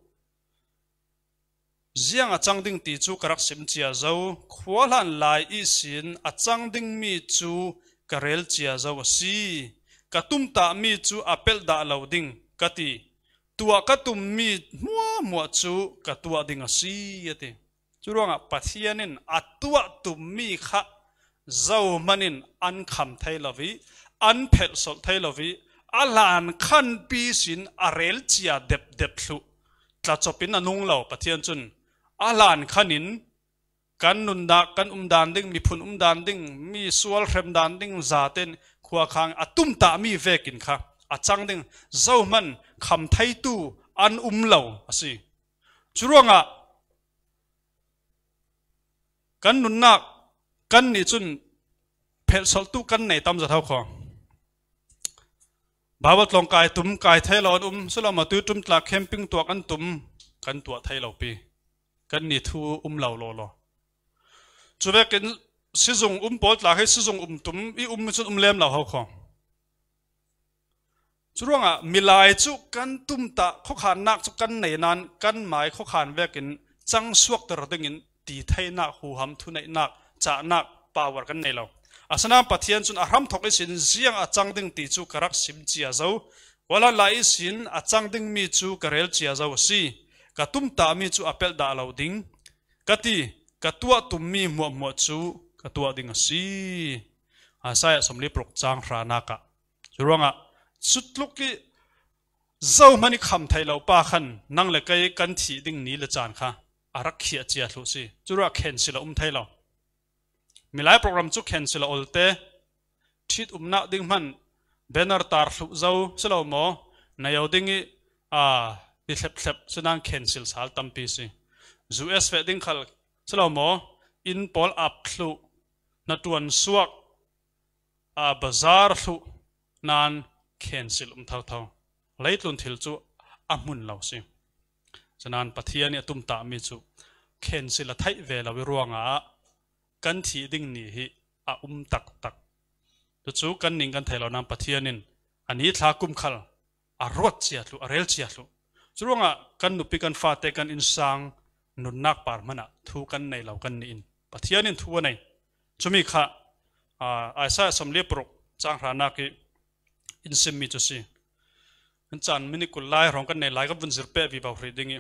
ziang a chang ding ti chu karak sim chia zau khwalan lai i sin a chang ding mi chu karel chia zau si katum ta mi chu apel da lo ding kati tua katum mi mua chu katua ding a si ate Curuangah pathianin atua tum mi kha dâu manin an kham thay lavi an phel sol thay lavi alan khan pi sin arel chia dep thluh tla chopin anung lo pathian chun alan khanin kan nunnak kan dan ding mi phun dan ding mi sual hrem dan ding zaten khuwa khang atum ta mi vekin kha achang ding zo man kham thai tu an lo asi Curuangah kan nunnak kan ni chun phel sol tu kan nei tam za thau kho babat long kai tum kai thai lon salama tu tum tla camping tu kan tua thai lo pi kan ni thu lo lo chuvekin sizung pol tla he sizung tum i chun lem lo hau kho Curuangah Milai chu kan tum ta kho khan nak chu kan nei nan kan mai kho khan vekin chang suak tar dingin ti thihnak hu ham thu nei nak cha nak power kan nei lo asana pathian chun ahram thok sin ziang achang ding ti chu karak sim chia zo wala lai sin achang ding mi chu karel chia zo si ka tum ta mi chu apel da lo ding kati ka tua tum mi mo chu ka tua ding si asaya somli prok chang hra naka Curuangah sutluki zo mani kham thai lo pa khan nang le kai kan thi ding ni le chan kha arak khia chia thlu si chura khen sila thai lo Milai program chu khen sila olte thit na ding man banner tar thlu zo silo mo na yo ding i thlep sunang khen sil sal tampi si zu es fe ding khal silo mo in pol up thlu na tuan suak bazar thlu nan cancel thau leitlun thil chu amun lo si chanan pathian ni atum ta mi chu cancel a thai ve lo ruangah kan thi ding ni hi a tak tu chu kan ning kan thailo nam pathianin ani thla kumkhal a ruat chia thlu a rel chia thlu churuangah kan nupi kan fa te kan insang nunnak par mana thu kan nei lo kan ni in pathianin thu nei chumi kha aisa somle prok chang rana ki in semi to see and chan mini kulai rong kan nei lai ka bun zirpe vi ba hridingi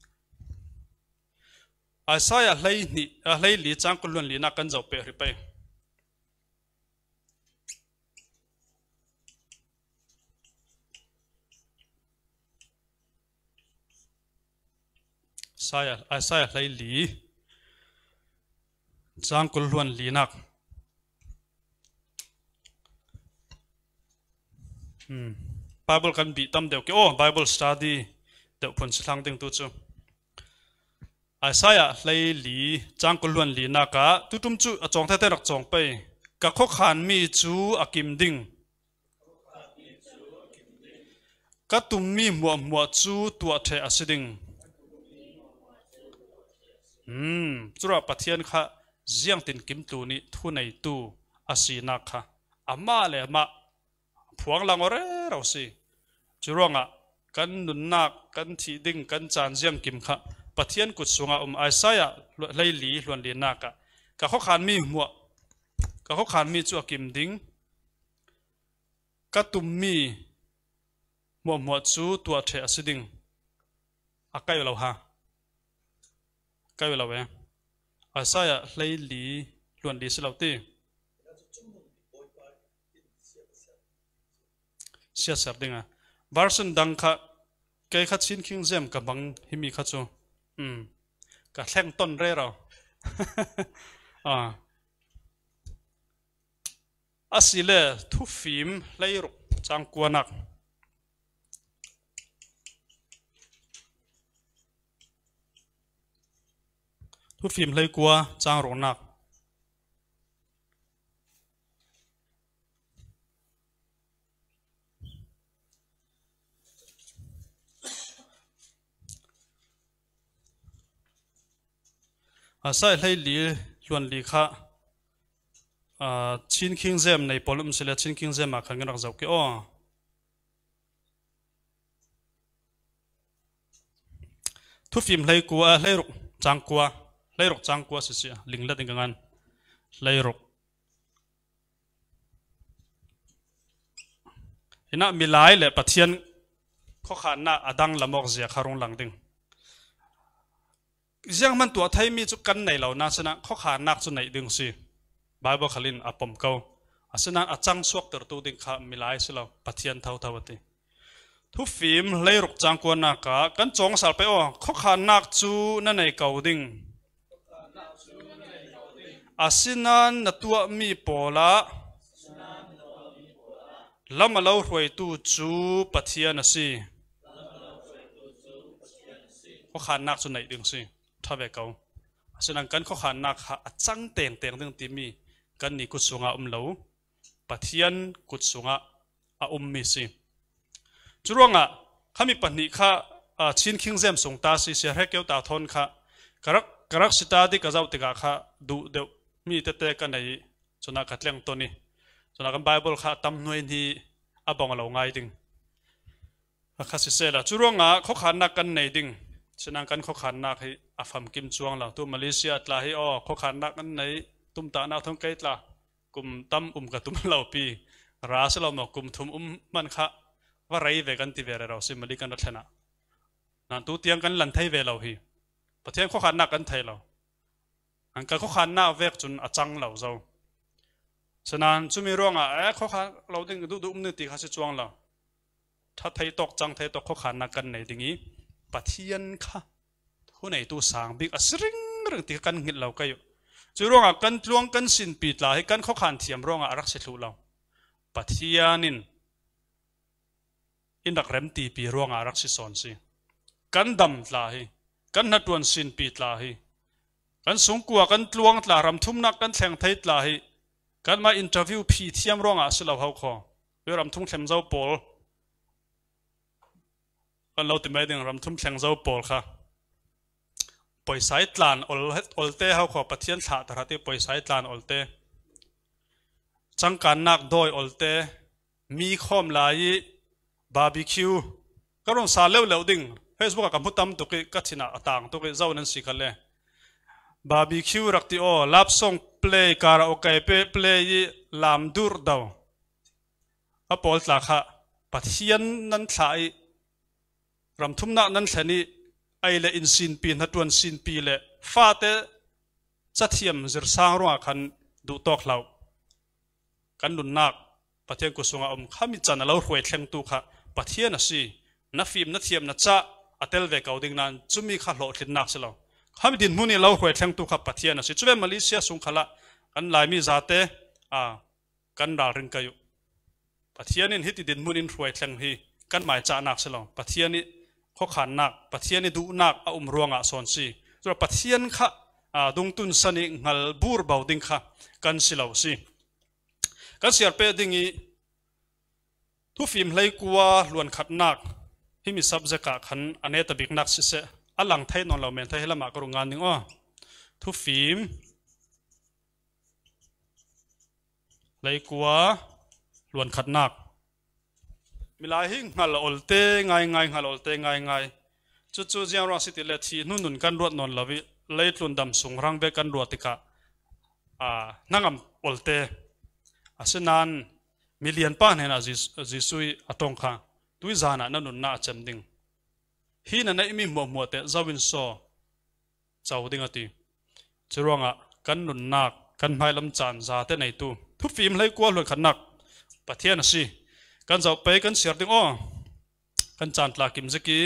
asaya hlei li chang kulun li na kan zo pe hri pe asaya hlei li chang kulun li nak Bible kan bi tam deu ke Bible study deu phun slang ding tu chu Isaiah hlei li chang kulwan li na ka tutum chu achong the rak chong pe ka kho khan mi chu akim ding ka tum mi mo chu tua the asiding chura pathian kha ziang tin kim tu ni thu nei tu asina kha ama le ma phuang lang ore rau si Curuangah kan nunnak kan thi ding kan chan ziam kim kha pathian kut sunga Isaiah lei li luan li naka ka kho khan mi chu akim ding ka tum mi mo chu tua the asiding akai lo ha kai lo we Isaiah lei li luan li silauti sia sap dinga version dang kha ke kha chin king zem ka bang himi kha chu ka thleng ton re ro asile thu phim lei ru chang kuanak thu phim lei kwa chang ro nak asai hlei li luan li kha chin king zem nei polum sele chin king zem a khan rak zau ke thu phim hlei kwa hlei ruk chang kwa si lingla ding ngan hlei ruk ina milai le pathian kho khan na adang lamok zia kharung lang ding ziang man tua thai mi chu kan nei lo na chana kho kha nak chu nei ding si Bible khalin apom kau asinan achang suak tertu ding kha milai silo pathian thau thawati thu phim leiruk chang ko na ka kan chong sal pe o kho khan nak chu na nei kau ding asinan natua mi pola lamalo hroi tu chu pathian asi kho khan nak chu nei ding si thave kau asinan kan kho khan nak ha achang teng teng ding ti mi kan ni ku sunga lo pathian kut sunga a mi si Curuangah kami pani kha chin king zem song ta si se hrekeu ta thon kha karak sita di kazau tika kha du de mi te te kan nei chuna khatleng to ni chuna kan bible kha tam noi ni abong lo ngai ding kha si se la Curuangah kho khan na kan nei ding sinang kan kho khan na hi afam kim chuang la tu Malaysia tla hi o kho khan na kan nei tum ta na thong kai tla kum tam ka tum lo pi ra se lo mo kum thum man khaว่าไรเวกันที่เวรเราสิมาลีกันรัฐนะนั่นตัวเตียงกันลันไทยเวเราฮีประเทศเขาขันนักกันไทยเราอันก็เขาขันนักเวกจนอาจังเราเจ้าฉะนั้นจุมีร่วงเขาขันเราดึงดูนึกตีเขาจะจวงเราถ้าไทยตกจังไทยตกเขาขันนักกันในดิ่งนี้ประเทศค่ะผู้ไหนตัวสางบิ๊กอสริงเรื่องตีกันเงินเราก็อยู่จุร่วงกันจวงกันสินปีตลาให้กันเขาขันเทียมร่วงรักเสถุเราประเทศนินอินดักเรมตีปีร่วงอารักสิสอนสิกันดำลาฮีกันนัดวันสินปีลาฮีกันสงกัวกันลวงลารำทุ่มนักกันแทงไทยลาฮีกันมาอินเตอร์วิวพีเทียมร่วงอาสิเราเขาขอเวรำทุ่มแทงเจ้าปอลกันเราติดไม่ดึงรำทุ่มแทงเจ้าปอลค่ะปล่อยสายตลานอลเต้เขาขอปะเทียนถาตระที่ปล่อยสายตลานอลเต้จังการนักโดยอลเต้มีข้อมลายบาร์บีคิวก็ต้องสาเล่าดิ่งเฟซบุ๊กกับพุทธัมตุกิกัตถินาต่างตุกิเจ้านั้นสิกันเลยบาร์บีคิวรักที่โอลับส่งเพลย์คาราโอเกะเพลย์ลามดูร์ดาวอพอลตาค่ะปัทเทียนนั้นถ่ายรำทุ่มนักนั้นแค่นี้ไอเลอินซินปีนัดวันซินปีเล่ฟาเตจัดเทียมจิรสร้างร่วงกันดูตอกเรากันดุนนักประเทศกุศลข้ามีจันทร์เรารวยแข่งตัวค่ะประเทศน่ะสินักฟิล์มนักเทียมนักจ้าอัตเตลเวกเอาดิ่งนั้นจุมีข้าโหลดหนักสิเราข้ามีดินมุนีเรารวยแข่งตัวค่ะประเทศน่ะสิจุเวมาเลเซียสุงขละกันหลายมีจัตเตกันดาริงกันอยู่ประเทศนี้ฮิตดินมุนีรวยแข่งฮีกันหมายจ้าหนักสิเราประเทศนี้ข้อขันหนักประเทศนี้ดูหนักรวงสอนสิจุประเทศค่ะดงตุนสนิงัลบูร์เบาดิ่งค่ะกันสิเราสิกันเสียเปดิ่งทุฟิมเลยกัวล้วนขัดนักที่มีซับเจกะขันอันนี้ตบิกนักสิเสอหลังไทยนอนเราเมนไทยละมากรุงงานหนึ่งทุฟิมเลยกัวล้วนขัดนักมิลายหิงหัลอลเตง่ายหัลอลเตง่ายจู่ๆเจ้าเราสิติเลทีนุ่นกันรวดนอนเราวิเลยตุนดำสูงรังเบกันรวดติกะนั่งอลเตอาศัยนั้นมิเลียนป้านเห็นจิสุยอตงค่ะตุยจานะนั่นนุ่นน่าจำดิ่งฮีนั่นไอ้มีมัวเตะจาวินโซเจ้าดิ่งตีจรวงกันนุ่นนักกันไม่ลำจานจาเตในตู้ทุกฟิล์มเลยกลัวล้วนขันนักประเทศน่ะสิกันเจ้าไปกันเสียดิ่งกันจานตลากิมสกี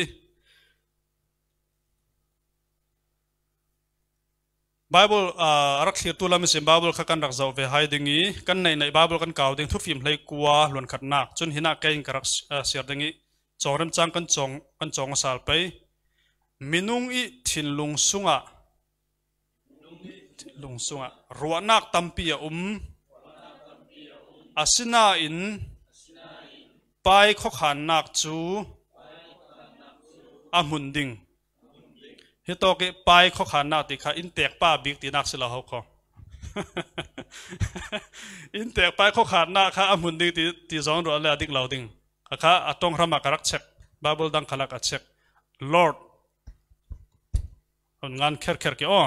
Bible รักเสียตัวละมิสิม Bible ข้ากันรักเจ้าเวหายดิ่งนี้กันใน Bible กันเก่าดิ่งทุกฟิล์มเลยกลัวล้วนขัดนักจนหินักเก่งกับรักเสียดิ่งนี้จองเริ่มจังกันจองสาลไปมินุงอีทินลุงสุงะรัวนักตัมปีอาศินาอินไปข้อขันนักจูอามุนดิ่งเฮโตเกไปข้อขันนักติค่ะอินเตกป้าบิ๊กตีนักสิเราเขาขออินเตกไปข้อขันนักค่ะอามุนดิ่งตีจองรัวเลยดิ่งเราดิ่งค่ะต้องรำมากักเช็คBible ดังขลักเช็ค Lord งานเคร์กี่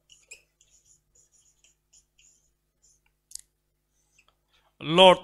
Lord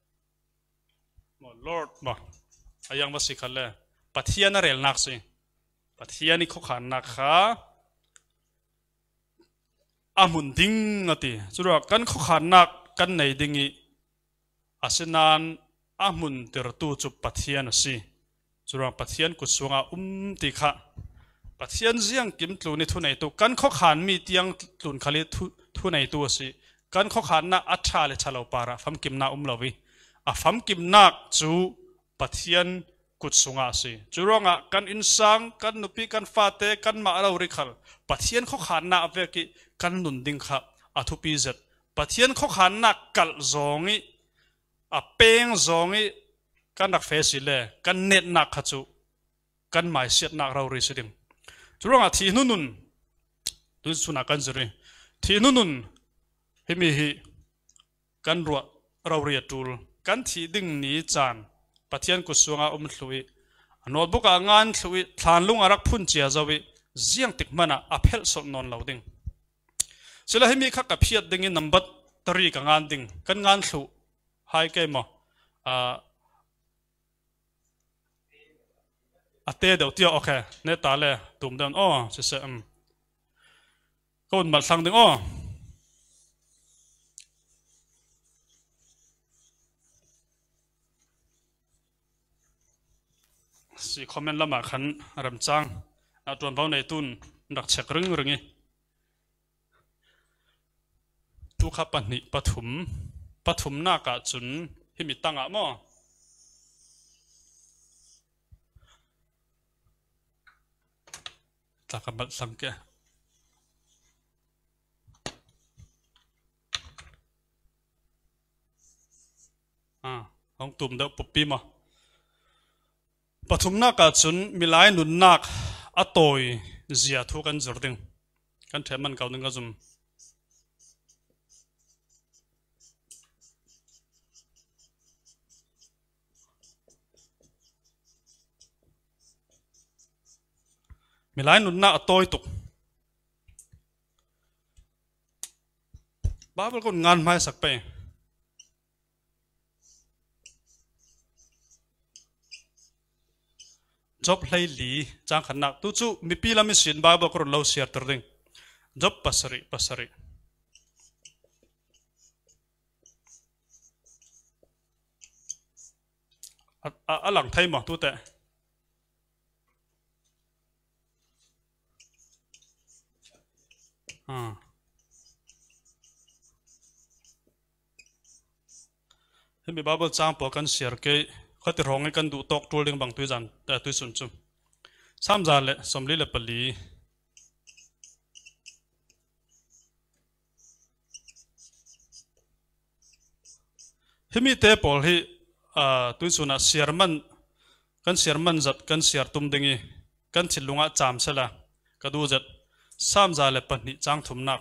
มายังมาสิขันเลยปัทยานาเรลนักสิปัทยานี่ข้อขันนักค่ะ amun ding ati chura kan kho khanak kan nei dingi asinan amun tertu chu pathian asi chura pathian kusunga ti kha pathian ziang kim tlu ni thu nei tu kan kho khan mi tiang tlun khali thu nei tu asi kan kho khan na atha le chalo para fam kim na lowi a fam kim nak chu pathian kutsunga asi Curuangah kan insang kan nupi kan fate kan ma rori khal pathian kho khan na aveki kan nun ding kha athu pi zet pathian kho khan na kal zongi a peng zongi kan rak fe si le kan net nak kha chu kan mai siat nak rori siding Curuangah thi nunun tu suna kan zuri thi nunun himi hi kan ruat rori atul kan thi ding ni chan pathian kusunga thlui notebook a ngan thlui thlanlung arak phun chia zawi ziang tikmana aphel sol non loading sila himi kha ka phiat ding in number 3 ka ngan ding kan ngan thlu hai ke mo ate deu tia okay ne ta le tum dan se se kon mal sang ding si comment lama khan ram chang a tuan bau nei tun dak chek ring ringi tu kha pani pathum na ka chun himi tanga mo ta ka mal sang ke hong tum da pupi ma pathum na ka chun milai nunnak atoi zia thu kan zurding kan theman kau ning azum milai nunnak atoi tuk babal kon ngan mai sak pe job lay li chang khanak tu chu mi pi lam sin ba ba kor lo share ter ding job pasari alang thai ma tu te hemi babal chang po kan share ke khati rong kan du tok tul ding bang tu jan ta tu sun chu sam za le somli le pali hemi te pol hi tu suna sherman kan sherman zat kan sher tum dingi kan thilunga cham sala ka du zat sam za le pani chang thum nak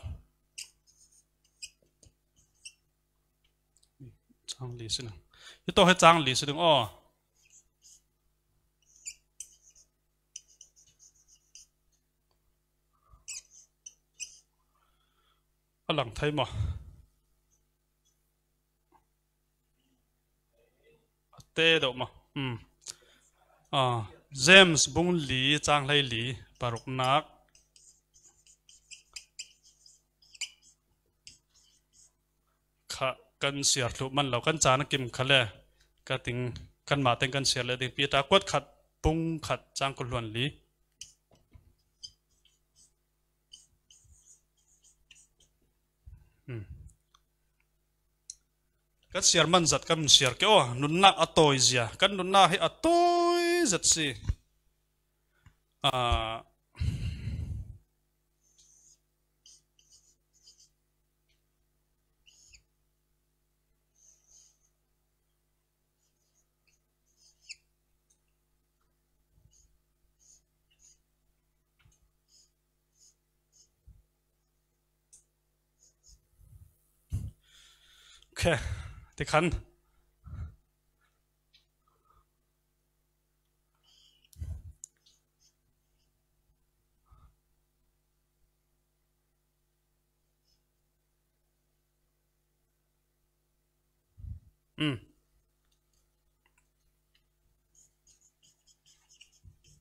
chang li sin ito he chang li sin alang thai ma te do ma James bung li chang lai li paruk nak kha kan siar thu man lo kan chana kim khale ka ting kan ma teng kan siar le ding pi ta kwat khat pung khat chang ko luan li kan siar man zat kan siar ke nunnak atoi zia kan nunna hi atoi zat si okay thì khăn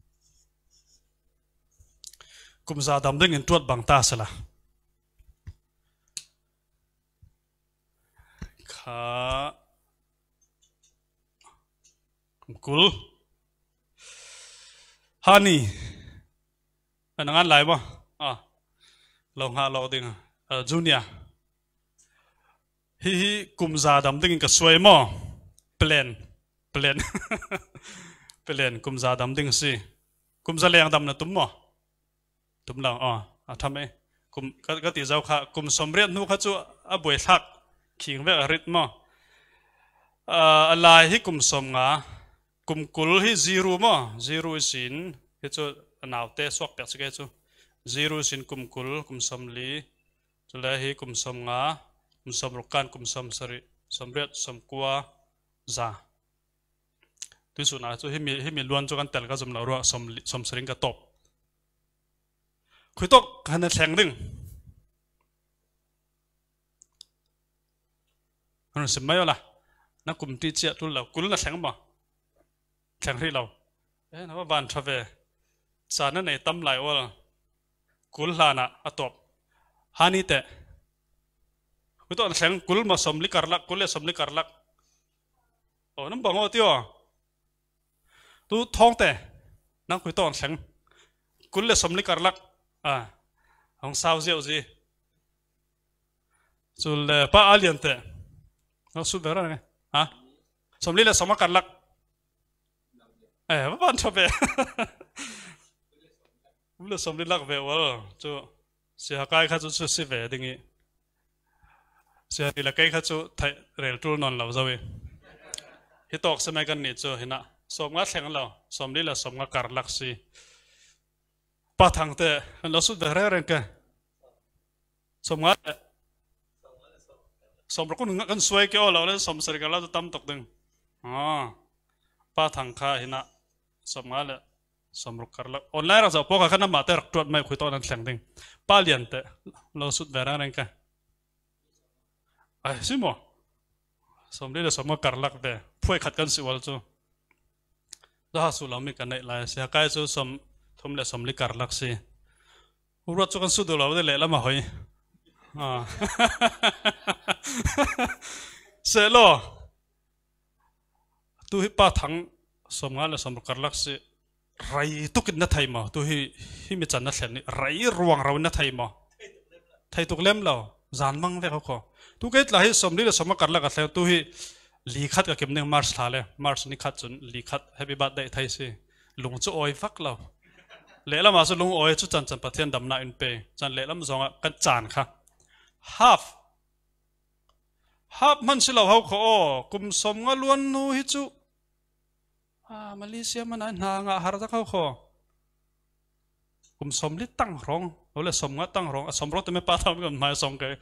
cũng ra đam đinh in tuột bằng ta sẽ là khá kumkul honey anh ăn lại mà lòng hạ lâu tiếng junior hi kum za dam ding ka suai mo plan plan kum za dam ding si kum za leng dam na tum mo tum lang tham ấy kum ka ti zau kha kum somriat nu kha chu a boi thak khing ve a rit mo alai hi kum som nga kum kul hi zero mo zero sin hi chu naw te swak pek se chu zero sin kum kul kum som li chu la hi kum som nga kum som rukan kum som sari somriat som kwa za tu su na chu hi mi luan chu kan tel ka zum la ro som sring ka top khui tok han theng ding nó xem mấy là nó cùng ti chia tu lâu cún là thằng mà thằng đi lâu nó bàn cho về sao nó này tâm lại là cún là nè top hani te cái đó là thằng cún mà sầm lý cар lắc cún là sầm lý cар lắc nó bằng ô tiêu tu thong te nó cái đó là thằng cún là sầm lý car lắc không sao rượu gì rồi là ba alien te nó sụt về rồi này sớm đi là sớm mà cắt lắc vẫn ban cho về cũng là sớm đi lắc về rồi chú sẽ cái khác chú sẽ về đi nghe sẽ đi là cái khác chú thấy rèn trul non lâu rồi hiện tại xem cái này chú hiện na sớm ngắt thằng lâu sớm đi là sớm ngắt cắt lắc xí ba thằng thế nó sụt về rồi cái sớm ngắt sớm rồi cũng ngắt xuôi cái ô là sớm sợi cái là tâm tộc đừng ba thằng khác hiện na sớm ngắt là sớm rồi cắt lắc online là sao bố cái nằm tại trộn mấy khối to nên thằng đừng ba liền thế nó sụt về rồi cái xí mò sớm đi là sớm ngắt cắt lắc về phơi khát cái sự vào chú đó số làm mấy cái này là sẽ cái số sớm thôm là sớm đi cắt lắc xí Ruat cho con sụt đầu là lẽ lắm mà hỏi sẽ lo tu hi ba thằng sớm ngã là sớm cắt lắc xí rai tu kinh na thay mà tu hi mi chân na thèn rai ruang rau na thay mà thay tu lem lo zan mang ve khó tu cái là hi sớm đi là sớm cắt lắc cái tu hi li khát cái kiếm nên mars thà le mars ni khát chun li khát happy birthday thay xí lung cho oi phắc lo lẽ là mà số lung oi chút chân chân bắt thiên đầm na in pe chân lẽ lắm zong cái chán khác half man sila hau ko kum som nga luan nu hi chu Malaysia man an ha nga har ta ko kum som li tang rong ole som nga tang rong som ro te me pa tham kan mai som ke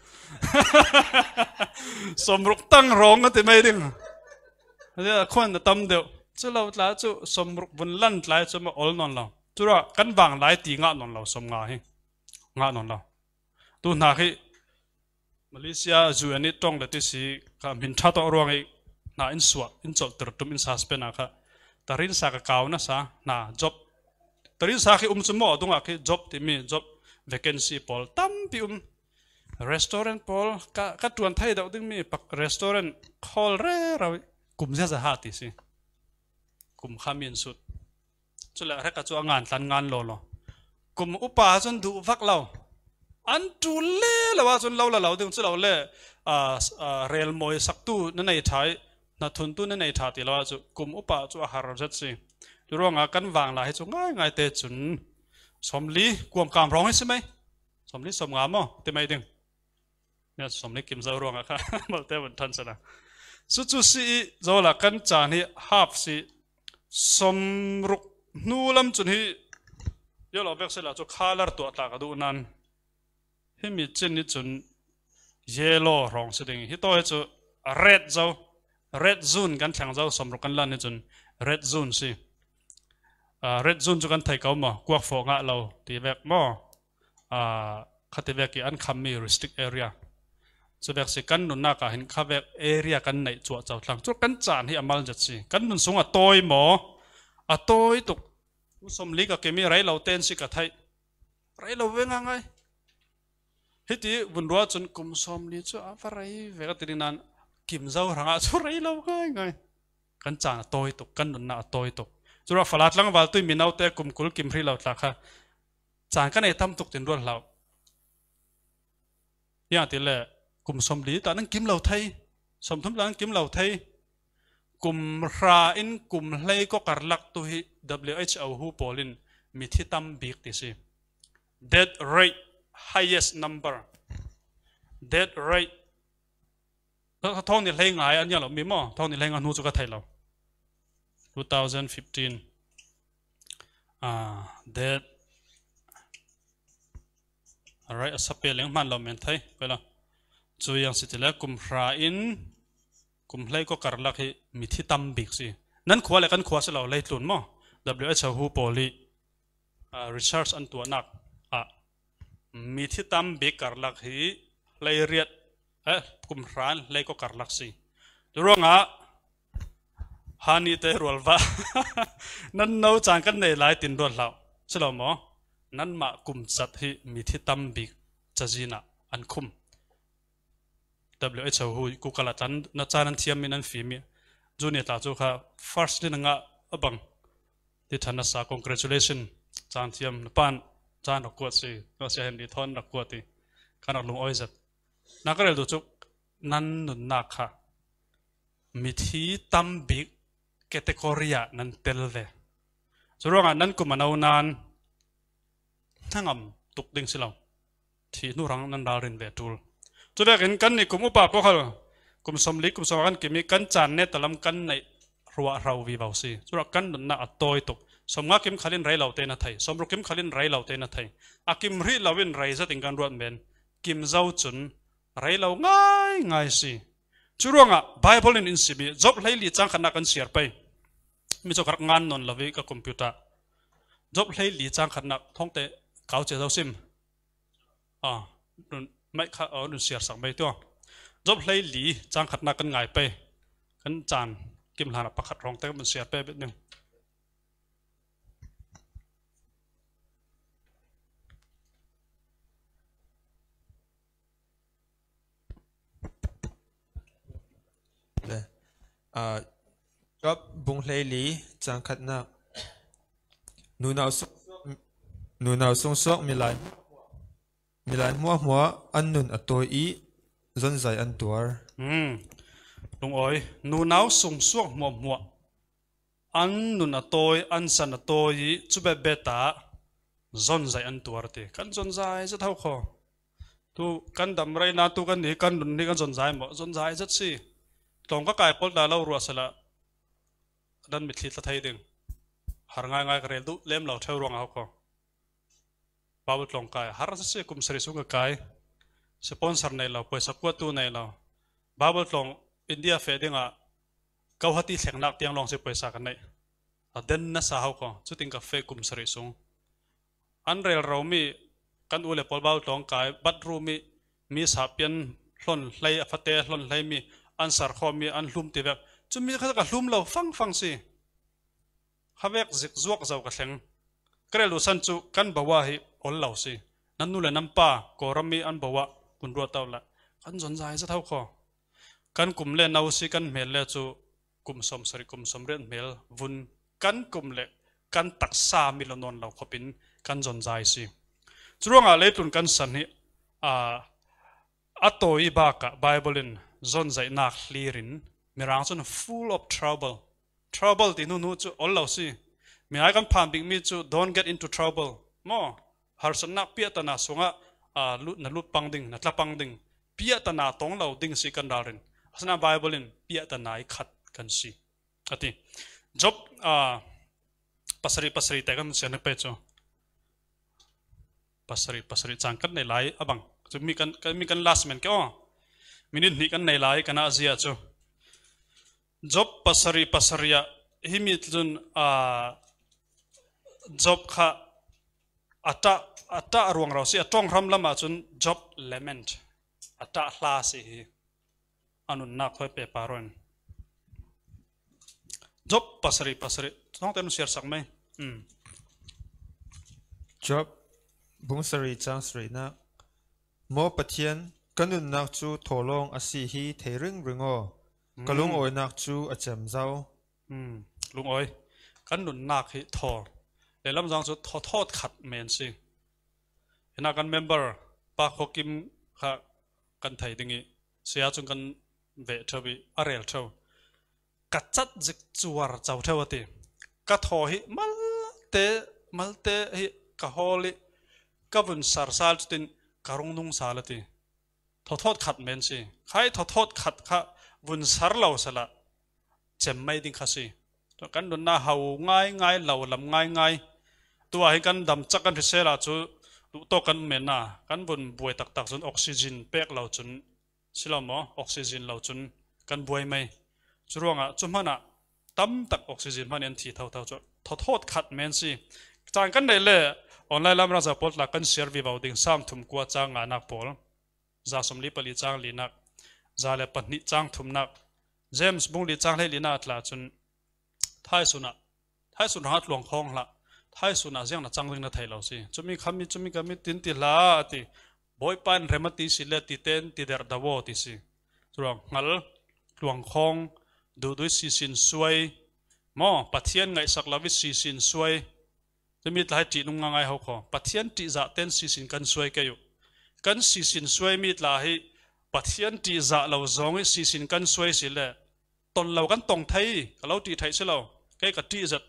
som ro tang rong te me ding ya khon tam de chu lo la chu som ro bun lan lai chu ma ol non lo chu ra kan wang lai ti nga non lo som nga hi nga non lo tu na hi Malaysia dù anh ấy trong là tí cả mình thắt ở ruộng ấy na in suat in chọn từ tụm in suspend à cả tarin sa cái cao na sa na job tarin sa cái chum mo đúng cái job thì mình job vacancy pol tam pi restaurant pol cả tuần thay đâu tiếng mình bạc restaurant call re rồi cùng ra hạt tí si cùng khám miên sút cho lại cái chỗ ngàn lo cùng upa chân đủ vác lâu anh chú lê là bao nhiêu lâu là lâu tiếng chú lâu lê rail môi sắc tu nên này thái na thuanthu nên này thái thì lâu chú cùng upa chú har rất gì chú rong căn vàng lại chú ngay tê chun xóm lý cuồng cảm rong hết xem mấy xóm lý xóm ngắm không thế mấy tiếng nhớ xóm lý kiếm dâu rong à mà tê vẫn thân sao chú si rồi là căn chán hi half si xóm rục nu lắm chun hi giờ là việc sẽ là chú khal là tuột ta cái đủ nan hi mi chen ni chun yellow rong se ding hi to chu red zone kan thang zo som ro kan lan ni chun red zone si red zone chu kan thai kaw ma kwak fo nga lo ti vek mo khati vek ki an kham mi restrict area chu vek se kan nunnak ka hin kha vek area kan nei chu chaw thlang chu kan chan hi amal jat si kan nun sunga toy mo a toy tuk som li ka kemi rai lo ten si ka thai rai lo wenga ngai hiti vunrua chun kum som li chu avarai veka tirinan kim zau ranga chu rei lo ngai kan chan toi tuk kan nunnak toi tuk chura falat lang wal tui minau te kumkul kim hri lo tla kha chan kan ei tam tuk tin rol lau ya ti le kum som li ta nang kim lo thai som thum lang kim lo thai kum ra in kum hlei ko karlak tu hi WHO hu polin mi thi tam bik ti si death rate highest number death rate thong ni hlei ngai an ya lo mi mo thong ni hlei ngai nu chu ka thai lo 2015 death alright sapeleng man lo men thai pela chu yang sitile kum ra in kum hlei ko karlak hi mi thi tam bik si nan khwa le kan khwa se lo lei tlun mo WHO hu poli research an thuantnak mi thi tam bik karlak hi lei riat kum ran lei ko karlak si Curuangah hani te rolwa nan no chang kan nei lai tin rol lau selo mo nan ma kum chat hi mi thi tam bik chajina an khum WHO hu ku kala tan na chanan thiam min an fi mi juni ta chu kha first din nga abang ti thana sa congratulation chan thiam pan chan ko si ko se hen di thon na ko ti kana lung oi zat na ka rel du chu nan nunnak kha mi thi tam bik category nan tel ve Curuangah nan ku manau nan thangam tuk ding silau thi nu rang nan darin ve tul chu ve kin kan ni kum upa ko khal kum somli kum sokan kimi kan chan ne talam kan nei ruwa rau vi bau si chura kan na atoi tuk somnga kim khalin rai lau te na thai somru kim khalin rai lau te na thai akim ri lawin rai za ting kan ruat men kim zau chun rai lau ngai ngai si Curuangah Bible in sibi job leili chang khana kan share pai mi chokar ngan non lawi ka computer job leili chang khana thongte kau che dau sim nun mai kha nun share sang mai to job leili chang khana kan ngai pai kan chan kim hlana pakhat rong te kan share pai bet ning job bung hlei li chang khatna nunau sung sok milai hmuak an nun atoi i zon zai an tuar lung oi nunau sung sok hmuak an nun atoi an san atoi i chube beta zon zai an tuar ti kan zon zai za thau kho tu kan dam rai na tu kan ni kan nun ni kan zon zai mo zon zai zat si tong ka kai pol da lo ru sala dan mit thlit la thai ding har ngai ngai karel du lem lo theu rong ko babu tlong kai har se kum sri su ka kai sponsor nei lo paisa ko tu nei lo babu tlong India fe dinga kauhati thengnak tiang long se paisa kan nei den na sa ho ko chu ting ka fe kum sri sung an rel ro mi kan ule pol babu tlong kai bat ru mi sa pian hlon hlei afate hlon hlei mi an sar kho mi an hlum ti vek chu mi kha ka hlum lo fang si havek zik zuak zau ka thleng krelu san chu kan bawa hi ol lo si nan nu le nam pa korami an bawa kun ro taw la kan zon zai za thau kho kan kum le nau si kan mel le chu kum som ren mel vun kan kum le kan taksa mi lo non lo khopin kan zon zai si Curuangah le tun kan san hi atoi ba ka Bible in zon zai nak lirin mirang chun full of trouble ti nu chu all lo si mi ai kan pham big mi chu don't get into trouble mo har san nak pia ta na sunga lut na lut pang ding na tla pang ding pia ta na tong lo ding si kan darin asna Bible in pia ta na I khat kan si ati job pasari ta kan sian pe chu pasari chang kan nei lai abang chu mi kan last man ke minute ni kan nei lai kana azia chu job pasariya himi tlun job kha ata ruang ro si atong ram lama chun job lament ata hla si hi anun na khoi pe paron job pasari thong ten share sak mai job bung sari chang sri na mo pathian kan nunnak chu tholong asi hi theiring ringo kalung oi nak chu achem zau lung oi kan nunnak hi tho le lam jang chu tho thot khat men si ina kan member pa khokim kha kan thai dingi sia chung kan ve thobi arel tho ka chat zik chuar chau thawati ka tho hi malte hi ka holi ka bun sar sal tin karung nung salati tho thot khat men si khai tho thot khat kha bun sar lo sala chem mai ding khasi to kan dun na hau ngai lo lam ngai tua hi kan dam chak kan risela chu tu to kan men na kan bun buai tak chun oxygen pek lo chun silamo oxygen lo chun kan buai mai churuangah chumana tam tak oxygen manen thi thau chu tho thot khat men si chang kan nei le online lam ra za pol la kan share vi vào ding sam thum kwa chang nga nak pol za somli pali chang li nak za le panni chang thum nak james bung li chang le li na tla chun thai suna hat luang khong la thai suna jiang na chang ring na thai lo si chumi kami tin ti la ti boy pan remati si le ti ten ti der dawo ti si chuang ngal luang khong du si sin suai mo pathian ngai sak lawi si sin suai chumi tlai ti nung ngai ho kho pathian ti za ten si sin kan suai ke yu kan si sin suai mi tla hi pathian ti za lo zong si sin kan suai si le ton lo kan tong thai ka lo ti thai se lo ke ka ti zat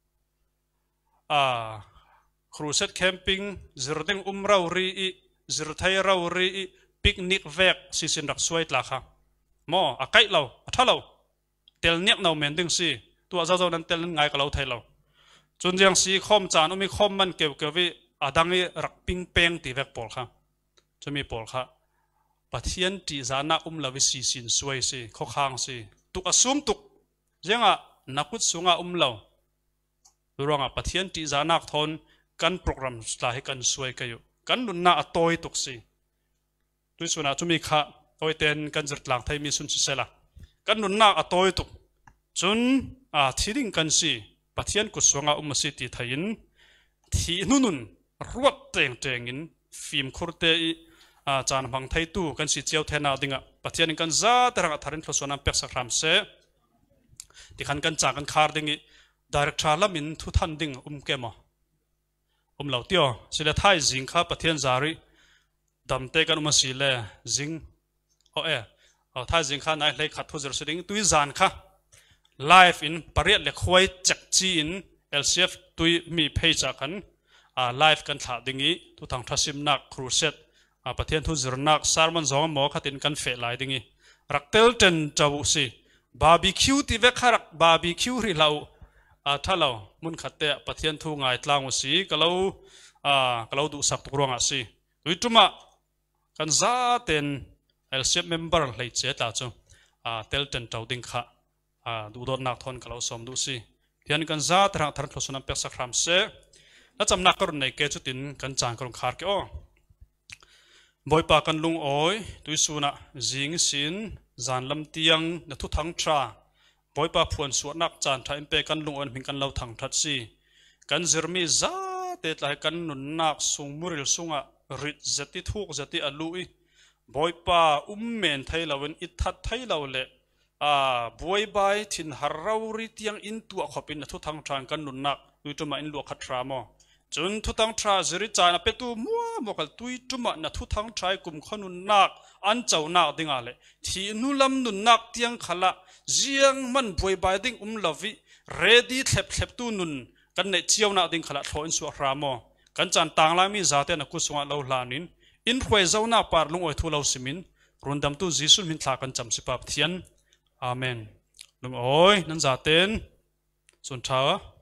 Crusade camping zirding rori zirthai rori picnic vek si sin rak suai tla kha mo akai lo athalo tel nek no men ding si tua za nan tel ngai ka lo thai lo chun jiang si khom chan umi khom man kewi adangi rak ping peng ti vek pol kha chumi pol kha pathian ti zana lawi si sin suai si kho khang si tuk asum tuk jenga nakut sunga lo ruanga pathian ti zanak thon kan program sla he kan suai kayu kan nunna atoi tuk si tuisuna chumi kha oi ten kan zirtlang thai mi sun sela kan nunna atoi tuk chun thiring kan si pathian ku suanga si ti thain thi nunun ruat teng in phim khurte i chan bang thai tu kan si chiao thena dinga pathian kan za tarang tharin thosona pek sakram se ti khan kan cha kan khar dingi direct lamin thu than ding kemo lo tio sila thai jing kha pathian zari damte kan si le jing thai jing kha nai hlei khat thu zer siding tui zan kha live in pariat le khoi chak chi in LCF tui mi page kan live kan tha dingi tu thang thasim nak crusade pathian thu zirnak sarman zong mo khatin kan fe lai dingi raktel ten chawu si barbecue ti ve kharak barbecue ri lau thalo mun khatte pathian thu ngai tlang si kalau du sak tukranga si tuituma kan za ten LCF member hlei che ta chu tel ten chaw ding kha du dot nak thon kalau som du si hian kan za tarang thar thosuna pek sakram se na cham nak kar nei ke chutin kan chang karong khar ke boy pa kan lung oi tuisuna jing sin zan lam tiang na thu thang tra boy pa phuan suat nak chan tha impe kan lung on hing kan lo thang that si kan zirmi za te tlai kan nun nak sung muril sunga rit zati thuk zati alui boy pa men thai lawin it that thai law le boy bai thin harrauri tiang in tu khopin na thu thang thang kan nun nak tuituma in lu khatra mo chun thu thang tra ziri chana pe tu mo kal tuituma na thu thang trai kumkhaw nunnak an chau nak dinga le thi nulam nunnak tiang khala jiang man boy bai ding lawi ready thlep tu nun kan nei chiau na ding khala thlo in su ramo kan chan tang la mi zate na ku sunga lo hlanin in khoi zauna par lung oi thu lo simin rundam tu jisu min thla kan cham sipap thian amen lung oi nan zaten sun thawa